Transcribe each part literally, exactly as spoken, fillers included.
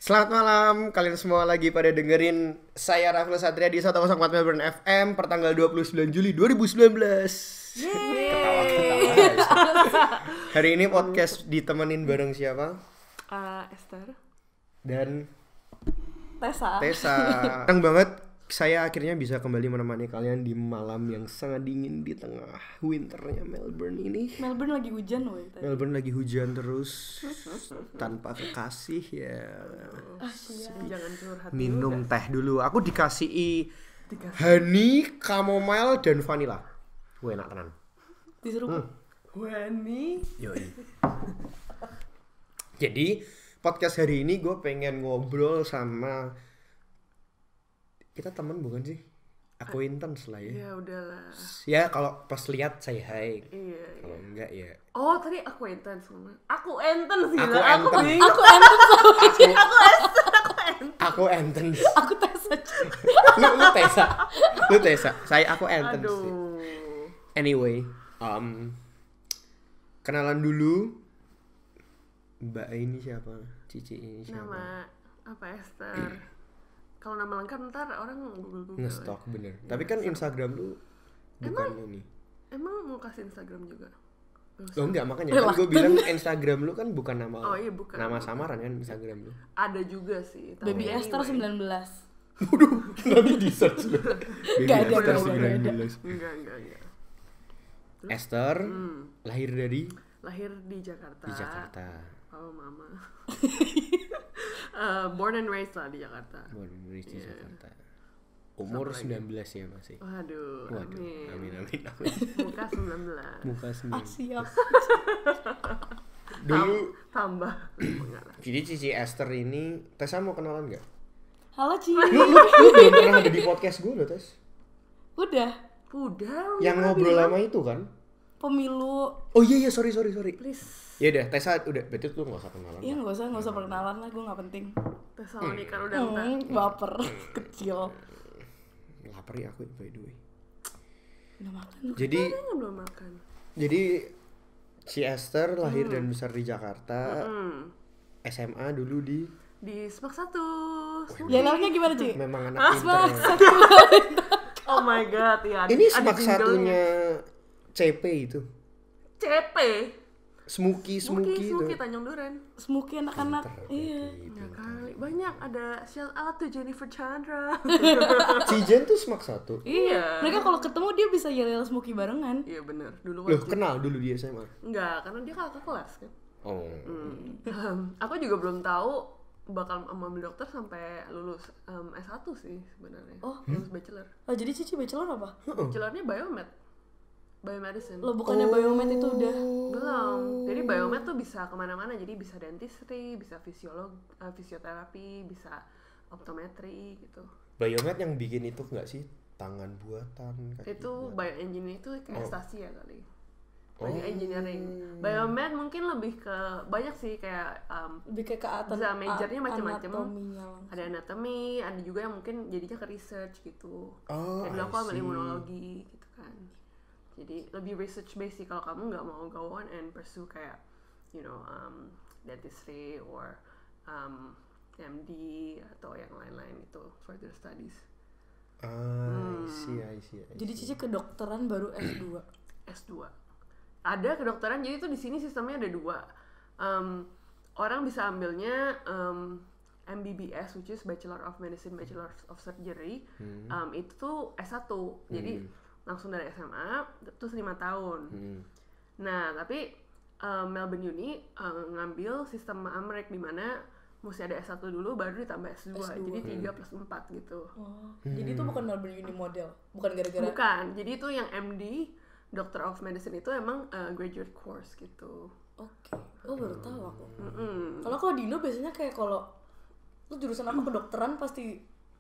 Selamat malam, kalian semua lagi pada dengerin saya Rafil Satria di seratus empat Melbourne F M pertanggal dua puluh sembilan Juli dua ribu sembilan belas. Ketawa-ketawa. Hari ini podcast ditemenin bareng siapa? Uh, Esther Dan Tessa. Tessa. Senang banget saya akhirnya bisa kembali menemani kalian di malam yang sangat dingin di tengah winternya Melbourne ini. Melbourne lagi hujan woy. Melbourne lagi hujan terus tanpa kekasih ya. Ah, jangan curhat. Minum teh dulu. Aku dikasih, Dikasih. honey, chamomile dan vanilla. Wah, enak tenan. Disuruh Hmm. Wani. Yoi. Jadi podcast hari ini gue pengen ngobrol sama, kita teman bukan sih? Acquaintance lah ya. Ya udahlah. Ya kalau pas lihat saya hai. Iya. Kalau iya. enggak ya. Oh tadi acquaintance ngomong. Aku enten sih. Aku lah. Aku enten. bingung. Aku enten. Aku Esther. Aku enten. Aku Enten. Aku Tessa. lu lu Tessa. Lu Tessa. Saya aku Enten sih. Aduh. Anyway, um, kenalan dulu. Mbak ini siapa? Cici ini siapa? Nama apa Esther? Kalau nama lengkap ntar orang google-google. Ngestok bener. Ya, Tapi kan so- Instagram lu bukan Emang? ini. Emang mau kasih Instagram juga? Gak usah. Lo enggak, makanya kan gue bilang Instagram lu kan bukan nama Oh iya bukan. nama bukan. samaran kan Instagram lu. Ada juga sih. tapi Baby Esther anyway. sembilan belas. Waduh, nanti di search lu. Baby Gak ada, Esther gak ada, sembilan gak belas. Enggak enggak enggak. Esther Hmm. lahir dari Lahir di Jakarta. di Jakarta. Oh mama. uh, born and raised lah di Jakarta. Born and raised di Yeah. Jakarta. Umur Sama lagi. sembilan belas ya masih. Waduh, Waduh, amin. amin amin amin. Muka sembilan belas. Muka Ah sembilan. siap. Dulu Tambah. Enggak lah. jadi Cici Esther ini, Tessa mau kenalan nggak? Halo Ci. Lu, lu, lu belum pernah ada di podcast gue loh, Tes. Udah. Udah. Yang udah ngobrol bilang. lama itu kan? Pemilu. Oh iya iya sorry sorry sorry. Please. Ya udah, Tessa udah, berarti tuh nggak usah kenalan. Iya lah. nggak usah nggak usah perkenalan lah, gue nggak penting. Tesalonika udah enggak. Hmm, baper kecil. Lapar ya aku by the way. Udah makan. Jadi Kayaknya belum makan. jadi si Esther lahir dan besar di Jakarta. Hmm. S M A dulu di Di Smak satu. Dialognya gimana Ci? memang anak pinter. Oh my god, ya. Ini ada smak jinglenya. satunya C P itu. C P. Smoky Smoky Smoky, itu. Smoky Tanjung Duren. Smoky anak-anak. Pinter, Iya. berarti, Ya pinter. kali. Banyak ada shout out to Jennifer Chandra. Cijen tuh smak satu. Iya. Mereka kalau ketemu dia bisa yel-yel Smoky barengan. Iya bener. Dulu Loh, wajib. kenal dulu di S M A. Enggak, karena dia kakak kelas kan. Oh. Hmm. Aku juga belum tahu bakal ambil dokter sampai lulus um, S satu sih sebenarnya. Oh. Lulus bachelor. Oh jadi Cici bachelor apa? Bachelornya biomed. Biomedicine. Lo bukannya biomed itu udah. Belum. Jadi biomed tuh bisa kemana-mana. Jadi bisa dentistry, bisa fisiolog, uh, fisioterapi, bisa optometri gitu. Biomed yang bikin itu enggak sih? Tangan buatan, kaki Itu buatan. bioengineering itu kayak Oh. stasi ya kali. Oh. Bioengineering. Biomed mungkin lebih ke banyak sih kayak um, Lebih kayak ke atas. bisa majornya macam-macam. Anatominya langsung. Ada anatomi, ada juga yang mungkin jadinya ke research gitu. Oh, Kayak dulu aku I ambil see. imunologi gitu kan. Jadi lebih research based sih kalau kamu nggak mau go on and pursue kayak you know um, dentistry or um, M D atau yang lain-lain itu further studies. Ah, I see, I see, I Jadi see. Cici kedokteran baru S dua. S dua. Ada kedokteran, jadi itu di sini sistemnya ada dua. Um, orang bisa ambilnya um, M B B S, which is Bachelor of Medicine, Bachelor of Surgery. Hmm. Um, itu tuh S satu, jadi langsung dari S M A, terus lima tahun. Hmm. Nah, tapi um, Melbourne Uni um, ngambil sistem Amrek di mana mesti ada S satu dulu baru ditambah S dua, S dua. jadi tiga plus empat gitu. Oh. Jadi itu bukan Melbourne Uni model. Bukan gara-gara. Bukan, jadi itu yang M D, Doctor of Medicine itu emang uh, graduate course gitu. Oke. Oh baru tahu aku. Mm-mm. Kalau kalau di Indo biasanya kayak kalau lu jurusan apa kedokteran pasti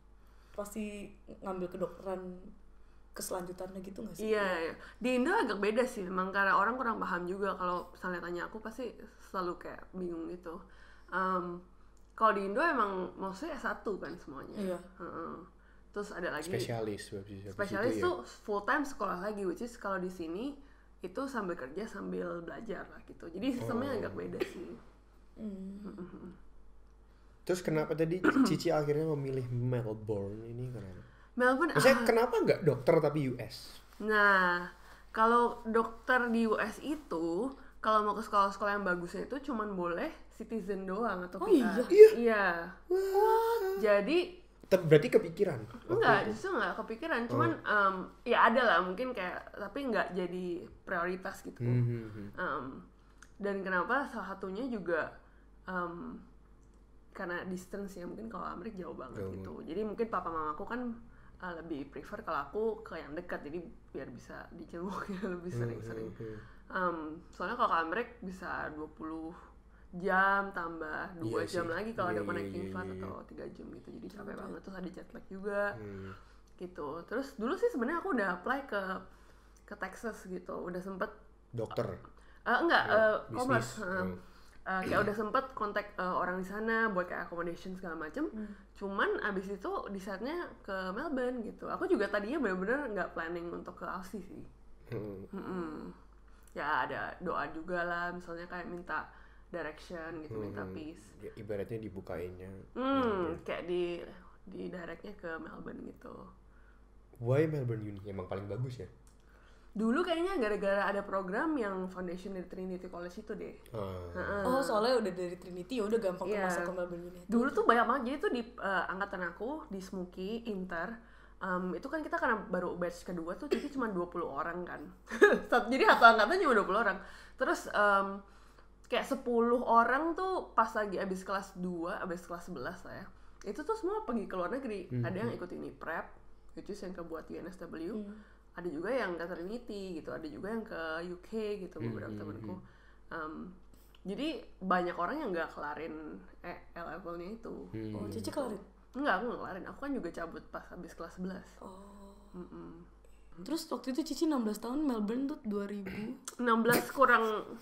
pasti ngambil kedokteran keselanjutannya gitu nggak sih? Iya, iya, di Indo agak beda sih, memang karena orang kurang paham juga. Kalau misalnya tanya aku pasti selalu kayak bingung gitu. Um, kalau di Indo emang mostly S satu kan semuanya. Iya. Heeh. Terus ada lagi Spesialis, habis- habis spesialis itu ya. tuh full time sekolah lagi, which is kalau di sini itu sambil kerja sambil belajar lah gitu. Jadi sistemnya Oh. agak beda sih. Hmm. Terus kenapa tadi Cici akhirnya memilih Melbourne ini karena? Melbourne. Maksudnya ah, kenapa nggak dokter tapi U S? Nah, kalau dokter di U S itu, kalau mau ke sekolah-sekolah yang bagusnya itu cuman boleh citizen doang atau Oh P R. iya? Iya. Iya. Jadi Te- Berarti kepikiran? enggak, justru enggak kepikiran. Cuman em, ya ada lah mungkin kayak, tapi enggak jadi prioritas gitu. Hmm. Em, dan kenapa salah satunya juga em, karena distance ya, mungkin kalau Amerika jauh banget Jauh. gitu. Jadi mungkin papa mamaku kan uh, lebih prefer kalau aku ke yang dekat, jadi biar bisa dijenguk ya lebih sering-sering. Um, soalnya kalau ke Amerika bisa dua puluh jam tambah dua Iya jam sih. lagi kalau Iya, ada iya, connecting iya, flight iya. atau tiga jam gitu, jadi capek banget. Terus ada jet lag juga Hmm. gitu. Terus dulu sih sebenarnya aku udah apply ke ke Texas gitu, udah sempet Dokter. uh, enggak Ya, uh, bisnis. commerce uh, Hmm. Uh, kayak udah sempet kontak uh, orang di sana buat kayak accommodation segala macem. Hmm. Cuman abis itu di saatnya ke Melbourne gitu. Aku juga tadinya bener-bener nggak planning untuk ke Aussie sih. Hmm. Mm-mm. Ya ada doa juga lah, misalnya kayak minta direction gitu, minta peace. Ya, ibaratnya dibukainnya. Hmm, kayak di di directnya ke Melbourne gitu. Why Melbourne Uni? Emang paling bagus ya? Dulu kayaknya gara-gara ada program yang foundation dari Trinity College itu deh. Ah. Oh, soalnya udah dari Trinity ya udah gampang Iya. masuk ke Melbourne Uni. Dulu tuh banyak banget, jadi tuh di uh, angkatan aku di Smoky Inter um, itu kan kita karena baru batch kedua tuh jadi cuma dua puluh orang kan. Jadi satu angkatan cuma dua puluh orang. Terus um, kayak sepuluh orang tuh pas lagi abis kelas dua, abis kelas sebelas lah ya. Itu tuh semua pergi ke luar negeri. Hmm. Ada yang ikut ini prep, which is yang kebuat U N S W. Hmm. Ada juga yang ke Trinity gitu, ada juga yang ke U K gitu beberapa Hmm, temanku. Um, jadi banyak orang yang nggak kelarin eh, L-levelnya itu. Hmm. Oh, Cici kelarin. Enggak, aku nggak kelarin. Aku kan juga cabut pas habis kelas sebelas. Oh. Mm-mm. Terus waktu itu Cici enam belas tahun, Melbourne tuh dua ribu. enam belas kurang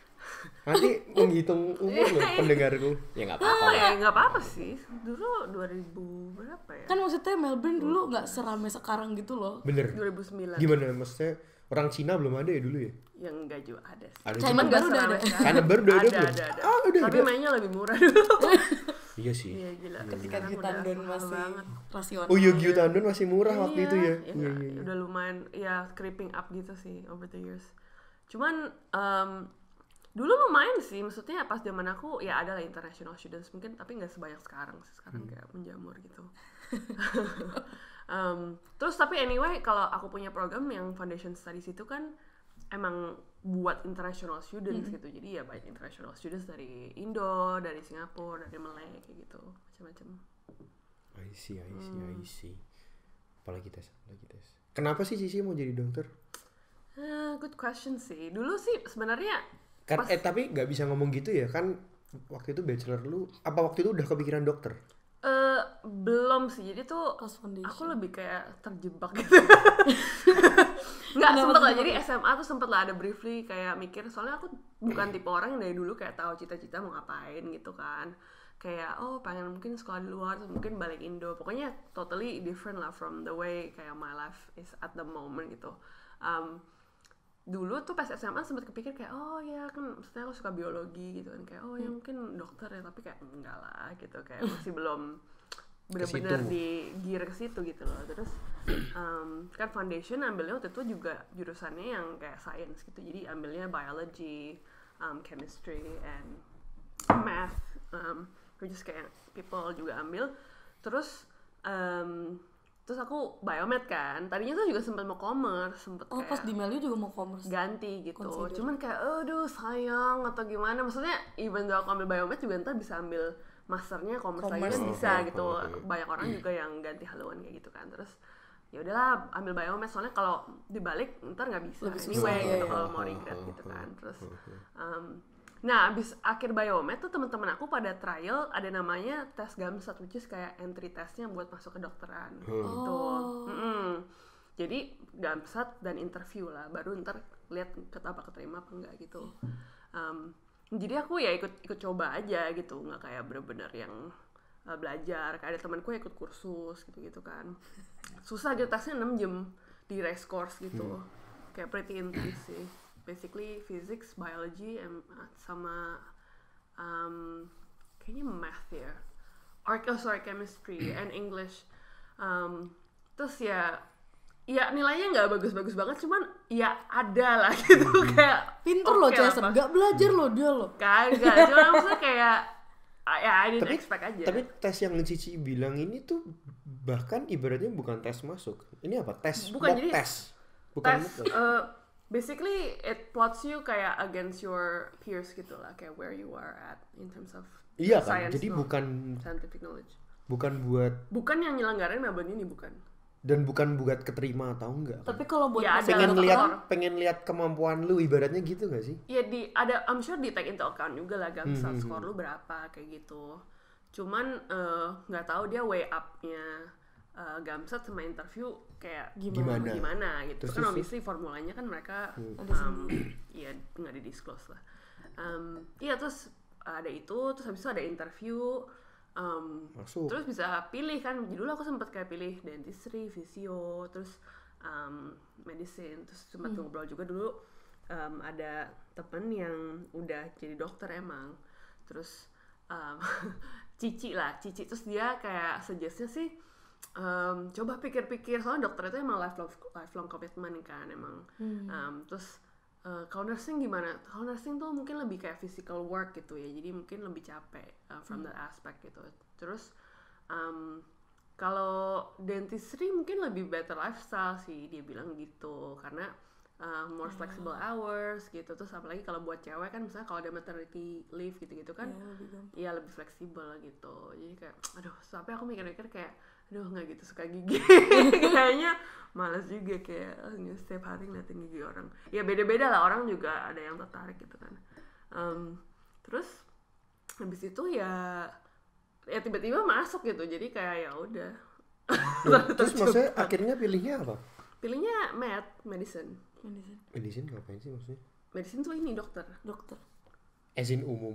Nanti menghitung umur loh pendengarku. Ya nggak apa-apa. apa ya, nggak apa-apa sih. Dulu dua ribu berapa ya? Kan maksudnya Melbourne dulu nggak serame sekarang gitu loh. Bener. dua ribu sembilan. Gimana maksudnya? Orang Cina belum ada ya dulu ya? Yang enggak juga ada sih. Ada China Cina. baru udah seramai ada. sekarang. China baru udah ada ada, belum? ada, ada. Ah, udah Tapi ada. mainnya lebih murah dulu. Iya sih. Iya gila. Ketika Sekarang Gyu Tandon udah mahal masih banget. rasional. Oh iya, Gyu Tandon masih murah waktu Iya, itu ya? ya Iya, nggak, iya, iya. udah lumayan ya creeping up gitu sih over the years. Cuman um, dulu lumayan sih, maksudnya pas zaman aku ya ada lah international students mungkin, tapi nggak sebanyak sekarang sih. Sekarang kayak menjamur gitu. um, terus tapi anyway, kalau aku punya program yang foundation studies itu kan emang buat international students gitu. Jadi ya banyak international students dari Indo, dari Singapura, dari Malay kayak gitu, macam-macam. I see, I see, I see. Apalagi tes, apalagi tes. Kenapa sih Cici mau jadi dokter? Uh, good question sih. Dulu sih sebenarnya Kan, pas- eh tapi nggak bisa ngomong gitu ya kan waktu itu bachelor lu apa waktu itu udah kepikiran dokter? Eh, belum sih, jadi tuh Pas foundation. aku lebih kayak terjebak gitu. Nggak Kenapa sempet lah, tuh? jadi S M A tuh sempet lah ada briefly kayak mikir, soalnya aku bukan tipe orang yang dari dulu kayak tahu cita-cita mau ngapain gitu kan. Kayak oh pengen mungkin sekolah di luar, terus mungkin balik Indo. Pokoknya totally different lah from the way kayak my life is at the moment gitu. Um, dulu tuh pas S M A sempet kepikir kayak oh ya kan maksudnya aku suka biologi gitu kan, kayak oh ya mungkin dokter ya, tapi kayak enggak lah gitu, kayak masih belum benar-benar Kesitu. di gear ke situ gitu loh. Terus um, kan foundation ambilnya waktu itu juga jurusannya yang kayak science gitu, jadi ambilnya biology, um, chemistry and math, um, which is kayak people juga ambil. Terus um, terus aku biomed kan, tadinya tuh juga sempat mau commerce, sempet Oh, pas kayak di Melu juga mau commerce. ganti gitu. Consider. Cuman kayak aduh sayang atau gimana, maksudnya even though aku ambil biomed juga ntar bisa ambil masternya commerce, lagi Commerce. kan bisa Oh, gitu. oh, oh. Banyak orang juga yang ganti haluan kayak gitu kan. Terus ya udahlah ambil biomed, soalnya kalau dibalik ntar nggak bisa Lebih susah, anyway iya, gitu iya. kalau mau regret gitu kan. Terus um, nah abis akhir biomed tuh teman-teman aku pada trial ada namanya tes GAMSAT, which is kayak entry testnya buat masuk ke dokteran gitu. Oh. Mm-mm. Jadi GAMSAT dan interview lah, baru ntar lihat apa keterima apa enggak gitu. Um, jadi aku ya ikut ikut coba aja gitu, nggak kayak bener-bener yang uh, belajar. Kayak ada temanku yang ikut kursus gitu-gitu kan. Susah gitu, tesnya enam jam di race course gitu, kayak pretty intense sih. Basically physics, biology, and, uh, sama um, kayaknya math ya. Org, oh sorry, chemistry and English. Um, terus ya, ya nilainya nggak bagus-bagus banget, cuman ya ada lah gitu kayak. Pinter loh okay Jason, nggak belajar loh dia loh. Kagak, cuma maksudnya kayak, ya I didn't tapi, expect aja. Tapi tes yang Cici bilang ini tuh bahkan ibaratnya bukan tes masuk. Ini apa? Tes, bukan, mock jadi tes. Bukan tes, mock tes. uh, basically it plots you kayak against your peers gitu lah, kayak where you are at in terms of iya kan, science jadi knowledge, bukan scientific knowledge. Bukan buat bukan yang nyelenggarain Melbourne ini, bukan. Dan bukan buat keterima atau enggak. Tapi kalau buat ya, pengen dokter, lihat pengen lihat kemampuan lu ibaratnya gitu gak sih? Iya di ada I'm sure di take into account juga lah GAMSAT hmm, skor lu berapa kayak gitu. Cuman nggak uh, tahu dia way up-nya uh, GAMSAT sama interview kayak gimana, gimana gitu. Terus, kan terus, obviously formulanya kan mereka hmm. um, ya nggak di disclose lah. Um, iya terus ada itu, terus habis itu ada interview. Um, terus bisa pilih kan, dulu aku sempat kayak pilih dentistry, fisio, terus um, medicine, terus sempat hmm. ngobrol juga dulu um, ada temen yang udah jadi dokter emang, terus um, Cici lah, Cici terus dia kayak suggestnya sih um, coba pikir-pikir, soalnya dokter itu emang lifelong lifelong commitment kan emang, hmm. um, terus Uh, kalau nursing gimana? Kalau nursing tuh mungkin lebih kayak physical work gitu ya, jadi mungkin lebih capek uh, from hmm. that aspect gitu. Terus um, kalau dentistry mungkin lebih better lifestyle sih, dia bilang gitu, karena uh, more flexible hmm. hours gitu. Terus apalagi kalau buat cewek kan, misalnya kalau ada maternity leave gitu-gitu kan, ya lebih, ya lebih fleksibel gitu. Jadi kayak, aduh, sampai aku mikir-mikir kayak, aduh nggak gitu suka gigi, kayaknya malas juga kayak oh, setiap hari ngeliatin gigi orang. Ya beda-beda lah, orang juga ada yang tertarik gitu kan. Um, terus habis itu ya ya tiba-tiba masuk gitu, jadi kayak ya udah. Nah, terus maksudnya akhirnya pilihnya apa? Pilihnya med, medicine. Medicine. Medicine ngapain sih maksudnya? Medicine tuh ini dokter. Dokter. Ezin umum.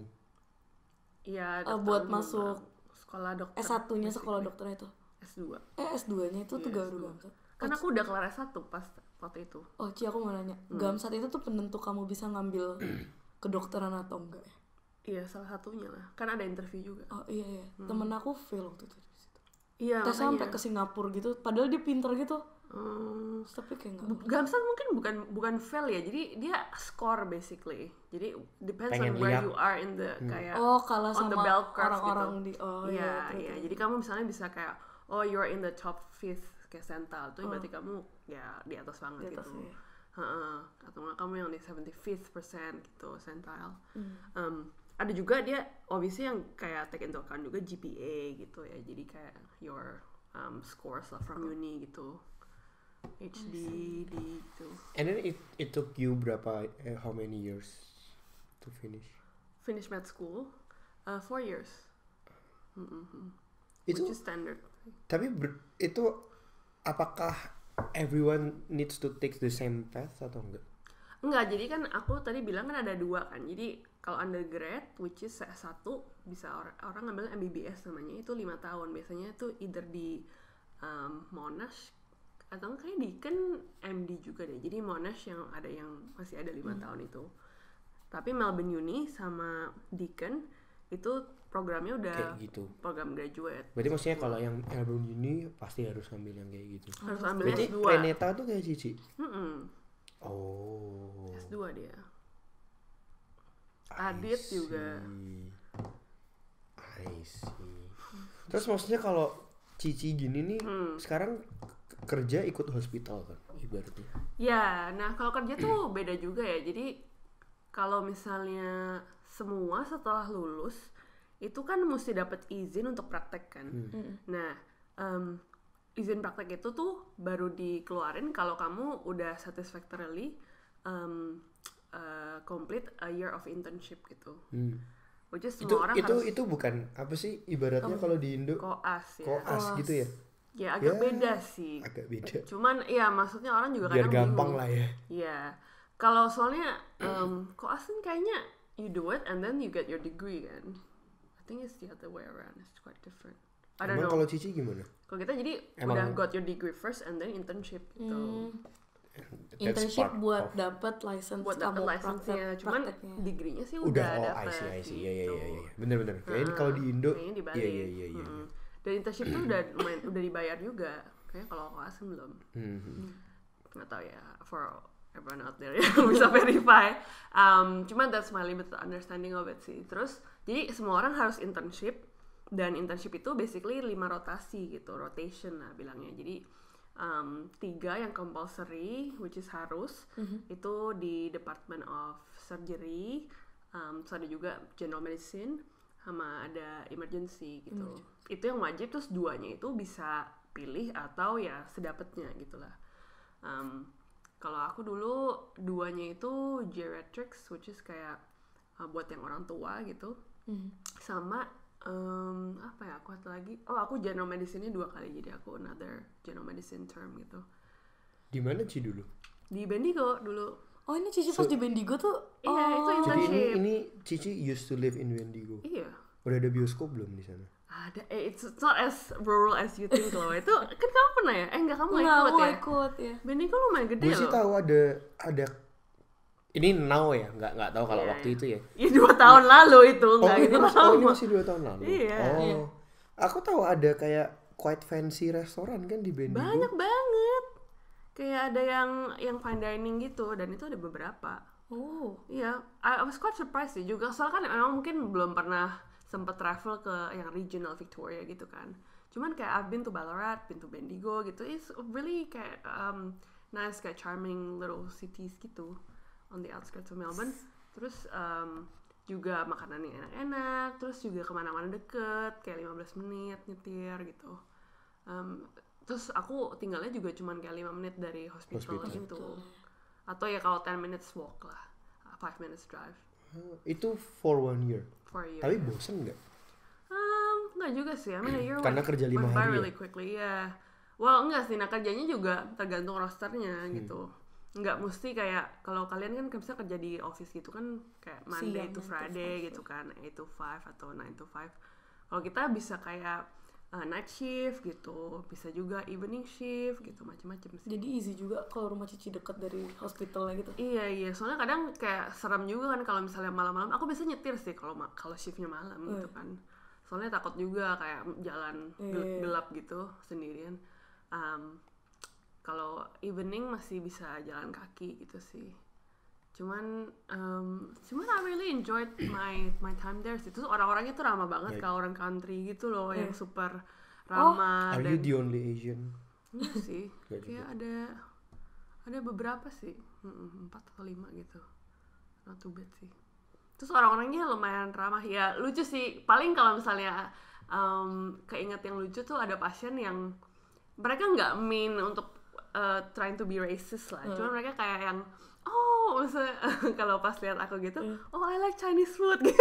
Iya. Uh, buat umum, masuk sekolah dokter. S satunya sekolah dokternya itu. S dua. Eh S dua-nya itu tuh yeah, baru GAMSAT. Kan aku udah kelar S satu pas waktu itu. Oh Ci, aku mau nanya, hmm. GAMSAT itu tuh penentu kamu bisa ngambil kedokteran atau enggak ya? Iya, salah satunya lah. Kan ada interview juga. Oh iya iya. Hmm. Temen aku fail waktu itu. Iya, tes sampai ke Singapura gitu, padahal dia pinter gitu. Hmm. Tapi kayak enggak. GAMSAT mungkin bukan bukan fail ya. Jadi dia score basically. Jadi depends pengen on where lihat. You are in the hmm. kayak oh, kalah on sama the bell curve orang-orang gitu. Di oh iya, iya. Iya, jadi kamu misalnya bisa kayak oh you're in the top fifth kayak centile tuh oh. berarti kamu ya di atas banget di atas, gitu. Ya. Uh-uh. Atau nggak kamu yang di seventy-fifth percent gitu centile. Hmm. Um, ada juga dia obviously yang kayak take into account juga G P A gitu ya. Jadi kayak your um, scores lah from uni gitu. H D, D gitu. And then it it took you berapa uh, how many years to finish? Finish med school, uh, four years. Mm-hmm. Itu which is standard. Tapi ber, itu apakah everyone needs to take the same path atau enggak? Enggak, jadi kan aku tadi bilang kan ada dua kan. Jadi kalau undergrad which is S satu bisa or, orang ngambil M B B S namanya, itu lima tahun. Biasanya itu either di um, Monash atau kayak di kan M D juga deh. Jadi Monash yang ada yang masih ada lima hmm. tahun itu. Tapi Melbourne Uni sama Deakin itu programnya udah kayak gitu. Program graduate. Berarti maksudnya kalau yang Melbourne Uni pasti harus ambil yang kayak gitu. Harus ambil berarti S dua. Reneta tuh kayak Cici. Mm-mm. Oh. S dua dia. Adit juga. I see. Terus maksudnya kalau Cici gini nih hmm. sekarang kerja ikut hospital kan ibaratnya. Ya, nah kalau kerja tuh beda juga ya. Jadi kalau misalnya semua setelah lulus itu kan mesti dapat izin untuk praktek kan. Hmm. Nah, um, izin praktek itu tuh baru dikeluarin kalau kamu udah satisfactorily um, uh, complete a year of internship gitu. Hmm. Which is semua itu, orang itu, harus. Itu bukan apa sih ibaratnya oh, kalau di Indo? Koas ya. Koas, Koas gitu ya. Ya agak ya, beda sih. Agak beda. Cuman ya maksudnya orang juga biar kadang gampang bingung. Lah ya. Iya. Kalau soalnya um, koas kan kayaknya you do it and then you get your degree kan. I think it's the other way around. It's quite different. I don't Emang know. kalau Cici gimana? Kalau kita jadi Emang... udah got your degree first and then internship gitu. Hmm. internship buat dapat license buat dapat kamu license-nya, cuman degree-nya sih udah, udah oh dapet I see I see gitu. ya ya ya ya bener-bener kayaknya kalau di Indo Kayaknya dibalik. iya iya iya iya Hmm. Dan internship tuh udah lumayan udah dibayar juga. Kayaknya kalau aku asing belum. Hmm. Nggak tahu ya, for everyone out there yang bisa verify. Um, cuman that's my limited understanding of it sih. Terus jadi semua orang harus internship, dan internship itu basically lima rotasi gitu, rotation lah bilangnya. Jadi um, tiga yang compulsory, which is harus, mm-hmm. itu di Department of Surgery, um, terus ada juga General Medicine, sama ada Emergency gitu. Mm-hmm. Itu yang wajib, terus duanya itu bisa pilih atau ya sedapetnya gitulah. Um, kalau aku dulu duanya itu Geriatrics, which is kayak uh, buat yang orang tua gitu, mm-hmm. sama Um, apa ya aku ada lagi, oh aku general medicine-nya dua kali, jadi aku another general medicine term gitu. Di mana Ci dulu? Di Bendigo dulu. Oh ini Cici so, pas di Bendigo tuh? Iya oh. itu internship. Jadi ini, ini Cici used to live in Bendigo. Iya. Udah ada bioskop belum di sana? Ada, eh, it's not as rural as you think loh. Itu kan kamu pernah ya? Eh enggak, kamu nggak ikut ya? ikut ya. Bendigo lumayan gede loh. Gue sih tahu ada ada ini now ya, nggak nggak tahu kalau yeah, waktu itu ya. Iya dua tahun lalu itu nggak oh, gitu. Ini masih, oh ini masih dua tahun lalu. Iya. Oh, iya. Aku tahu ada kayak quite fancy restoran kan di Bendigo. Banyak banget. Kayak ada yang yang fine dining gitu, dan itu ada beberapa. Oh. Iya, I, I was quite surprised sih juga. Soalnya kan memang mungkin belum pernah sempet travel ke yang regional Victoria gitu kan. Cuman kayak I've been to Ballarat, been to Bendigo gitu. It's really kayak um, nice, kayak charming little cities gitu on the outskirts of Melbourne. Terus um, juga makanannya enak-enak, terus juga kemana-mana deket, kayak lima belas menit nyetir gitu. Um, terus aku tinggalnya juga cuman kayak lima menit dari hospital, hospital. Gitu. Atau ya kalau ten minutes walk lah, five minutes drive. Itu for one year? For a year. Tapi bosen nggak? Um, nggak juga sih, I mean a year karena went, kerja lima hari really ya? quickly, ya. Yeah. Well, enggak sih, nah kerjanya juga tergantung rosternya hmm. gitu. Nggak mesti kayak, kalau kalian kan bisa kerja di office gitu kan, kayak Monday Siang, to Friday to gitu kan, eight to five atau nine to five. Kalau kita bisa kayak uh, night shift gitu, bisa juga evening shift gitu, macam-macam sih. Jadi easy juga kalau rumah Cici dekat dari hospitalnya gitu. Iya iya, soalnya kadang kayak serem juga kan kalau misalnya malam-malam. Aku biasa nyetir sih kalau kalau shiftnya malam mm. gitu kan. Soalnya takut juga kayak jalan mm. gelap gitu sendirian. Um, Kalau evening masih bisa jalan kaki gitu sih. Cuman, um, cuman I really enjoyed my my time there sih. Terus orang-orangnya tuh ramah banget, yeah. Kayak orang country gitu loh, yeah. Yang super ramah. Oh, are dan, you the only Asian? Iya sih, kayak ada ada beberapa sih, empat atau lima gitu. Not too bad sih. Terus orang-orangnya lumayan ramah, ya lucu sih. Paling kalau misalnya um, keinget yang lucu tuh ada pasien yang mereka nggak mean untuk Uh, trying to be racist lah, hmm. Cuma mereka kayak yang oh misalnya kalau pas lihat aku gitu, hmm. oh I like Chinese food gitu,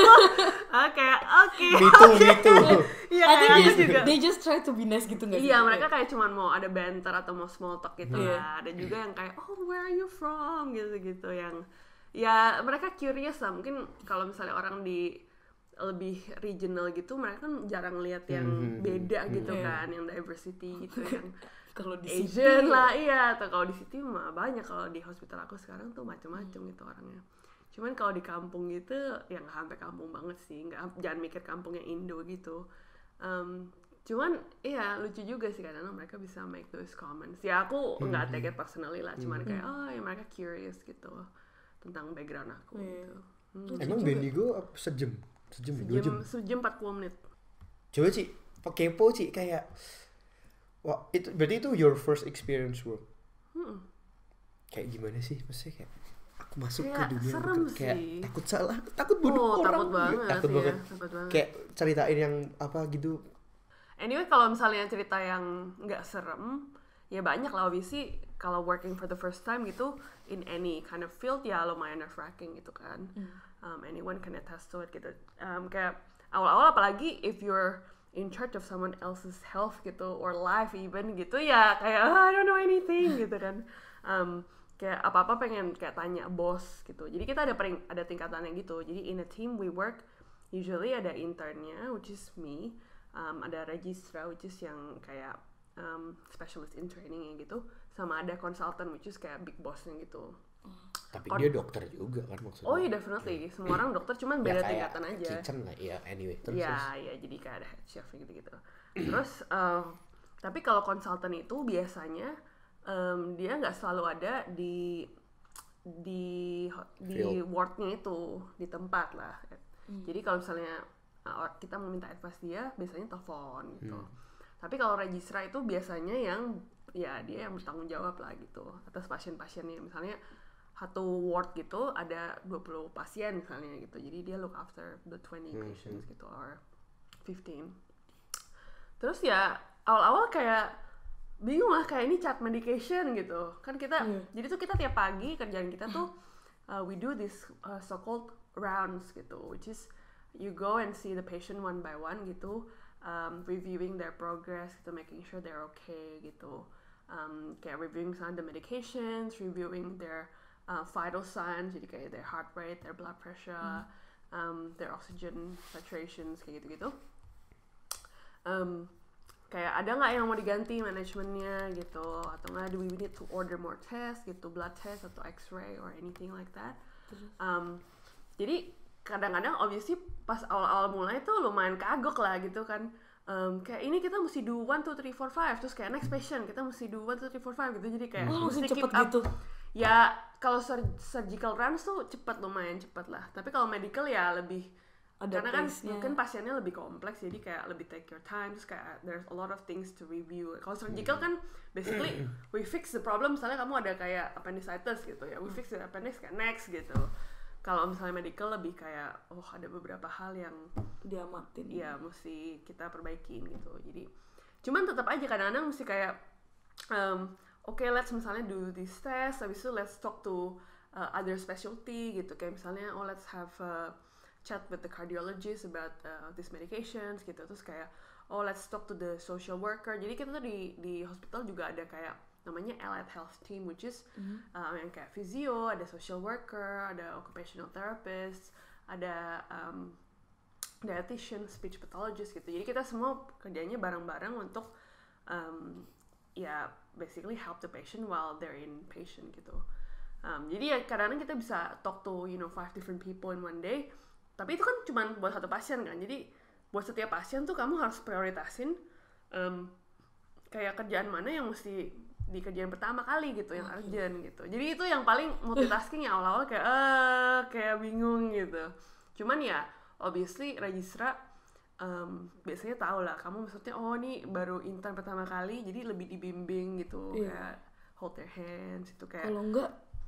ah, kayak oke, okay, me too, okay. me too. Iya, I think aku they, juga. They just try to be nice gitu nggak sih? Iya, mereka kayak cuman mau ada banter atau mau small talk gitu yeah. lah. Ada juga yang kayak oh where are you from gitu-gitu, yang ya mereka curious lah. Mungkin kalau misalnya orang di lebih regional gitu, mereka kan jarang lihat yang mm-hmm. beda gitu mm-hmm. kan, yang diversity gitu yang kalau di Asian lah, iya. Atau kalau di city mah banyak, kalau di hospital aku sekarang tuh macam-macam hmm. gitu orangnya. Cuman kalau di kampung gitu, ya nggak sampai kampung banget sih, nggak, jangan mikir kampungnya Indo gitu. Um, cuman, iya lucu juga sih kadang mereka bisa make those comments. Ya aku nggak hmm. take it personally lah, cuman hmm. kayak oh ya mereka curious gitu tentang background aku hmm. gitu. Hmm. Emang Bendigo sejam, sejam, sejam, dua jam, sejam empat puluh menit. Coba Ci, kepo Ci kayak. Wah, itu berarti itu your first experience work. Hmm. Kayak gimana sih? Maksudnya kayak aku masuk kayak ke dunia serem bukan, kayak sih. takut salah, takut bunuh oh, orang. Takut banget, takut ya, banget. Takut banget. Kayak ceritain yang apa gitu. Anyway, kalau misalnya cerita yang nggak serem, ya banyak lah obviously. Kalau working for the first time gitu in any kind of field ya lumayan nerve-wracking gitu kan. Mm. Um, anyone can attest to it gitu. Um, kayak awal-awal apalagi if you're in charge of someone else's health gitu or life even gitu ya kayak oh, I don't know anything gitu kan. Um, kayak apa-apa pengen kayak tanya bos gitu. Jadi kita ada pering, ada tingkatannya gitu. Jadi in a team we work usually ada internnya which is me, um, ada registrar which is yang kayak um, specialist in training gitu. sama ada consultant which is kayak big bossnya gitu. Tapi Kon- dia dokter juga kan maksudnya. Oh iya definitely, semua orang dokter cuman Ya, beda kayak tingkatan aja. kitchen lah ya anyway. Terus, Ya, terus. ya jadi kayak ada head chef gitu-gitu. Terus, um, tapi kalau konsultan itu biasanya um, dia nggak selalu ada di di di Field. wardnya itu, di tempat lah. Hmm. Jadi kalau misalnya uh, kita mau minta advice dia, biasanya telepon gitu. Hmm. Tapi kalau registrar itu biasanya yang ya dia yang bertanggung jawab lah gitu atas pasien-pasiennya. Misalnya satu ward gitu ada dua puluh pasien misalnya gitu. Jadi dia look after the twenty hmm. patients gitu or fifteen. Terus ya awal-awal kayak bingung lah kayak ini chart medication gitu. Kan kita hmm. jadi tuh kita tiap pagi kerjaan kita tuh uh, we do this uh, so-called rounds gitu, which is you go and see the patient one by one gitu, um, reviewing their progress gitu, making sure they're okay gitu. Um, kayak reviewing some of the medications, reviewing their Uh, vital signs, jadi kayak their heart rate, their blood pressure, hmm. um, their oxygen saturations, kayak gitu-gitu. Um, kayak ada nggak yang mau diganti manajemennya gitu, atau nggak do we need to order more tests gitu, blood test atau X-ray or anything like that. Um, jadi kadang-kadang obviously pas awal-awal mulai tuh lumayan kagok lah gitu kan. Um, kayak ini kita mesti do one, two, three, four, five, terus kayak next patient kita mesti do one, two, three, four, five gitu, jadi kayak oh, mesti cepet keep up. Gitu. Ya kalau sur- surgical runs tuh cepat, lumayan cepat lah. Tapi kalau medical ya lebih ada karena kan mungkin pasiennya lebih kompleks, jadi kayak lebih take your time. Terus kayak there's a lot of things to review. Kalau surgical kan basically we fix the problem. Misalnya kamu ada kayak appendicitis gitu ya, we fix the appendix kayak next gitu. Kalau misalnya medical lebih kayak oh ada beberapa hal yang diamatin. Iya mesti kita perbaikin gitu. Jadi cuman tetap aja kadang-kadang mesti kayak um, oke, okay, let's misalnya do this test, habis itu let's talk to uh, other specialty gitu, kayak misalnya oh let's have a chat with the cardiologist about uh, these medications gitu, terus kayak oh let's talk to the social worker. Jadi kita tuh di di hospital juga ada kayak namanya allied health team, which is mm-hmm. uh, yang kayak physio, ada social worker, ada occupational therapist, ada um, dietitian, speech pathologist gitu. Jadi kita semua kerjanya bareng-bareng untuk um, ya basically help the patient while they're in patient gitu. Um, jadi ya kadang-kadang kita bisa talk to you know five different people in one day. Tapi itu kan cuma buat satu pasien kan. Jadi buat setiap pasien tuh kamu harus prioritasin um, kayak kerjaan mana yang mesti dikerjain pertama kali gitu, yang urgent gitu. Jadi itu yang paling multitasking yang awal-awal kayak eh kayak bingung gitu. Cuman ya obviously registrar um, biasanya tahu lah kamu maksudnya oh nih baru intern pertama kali jadi lebih dibimbing gitu, yeah. Kayak hold their hands itu kayak kalau enggak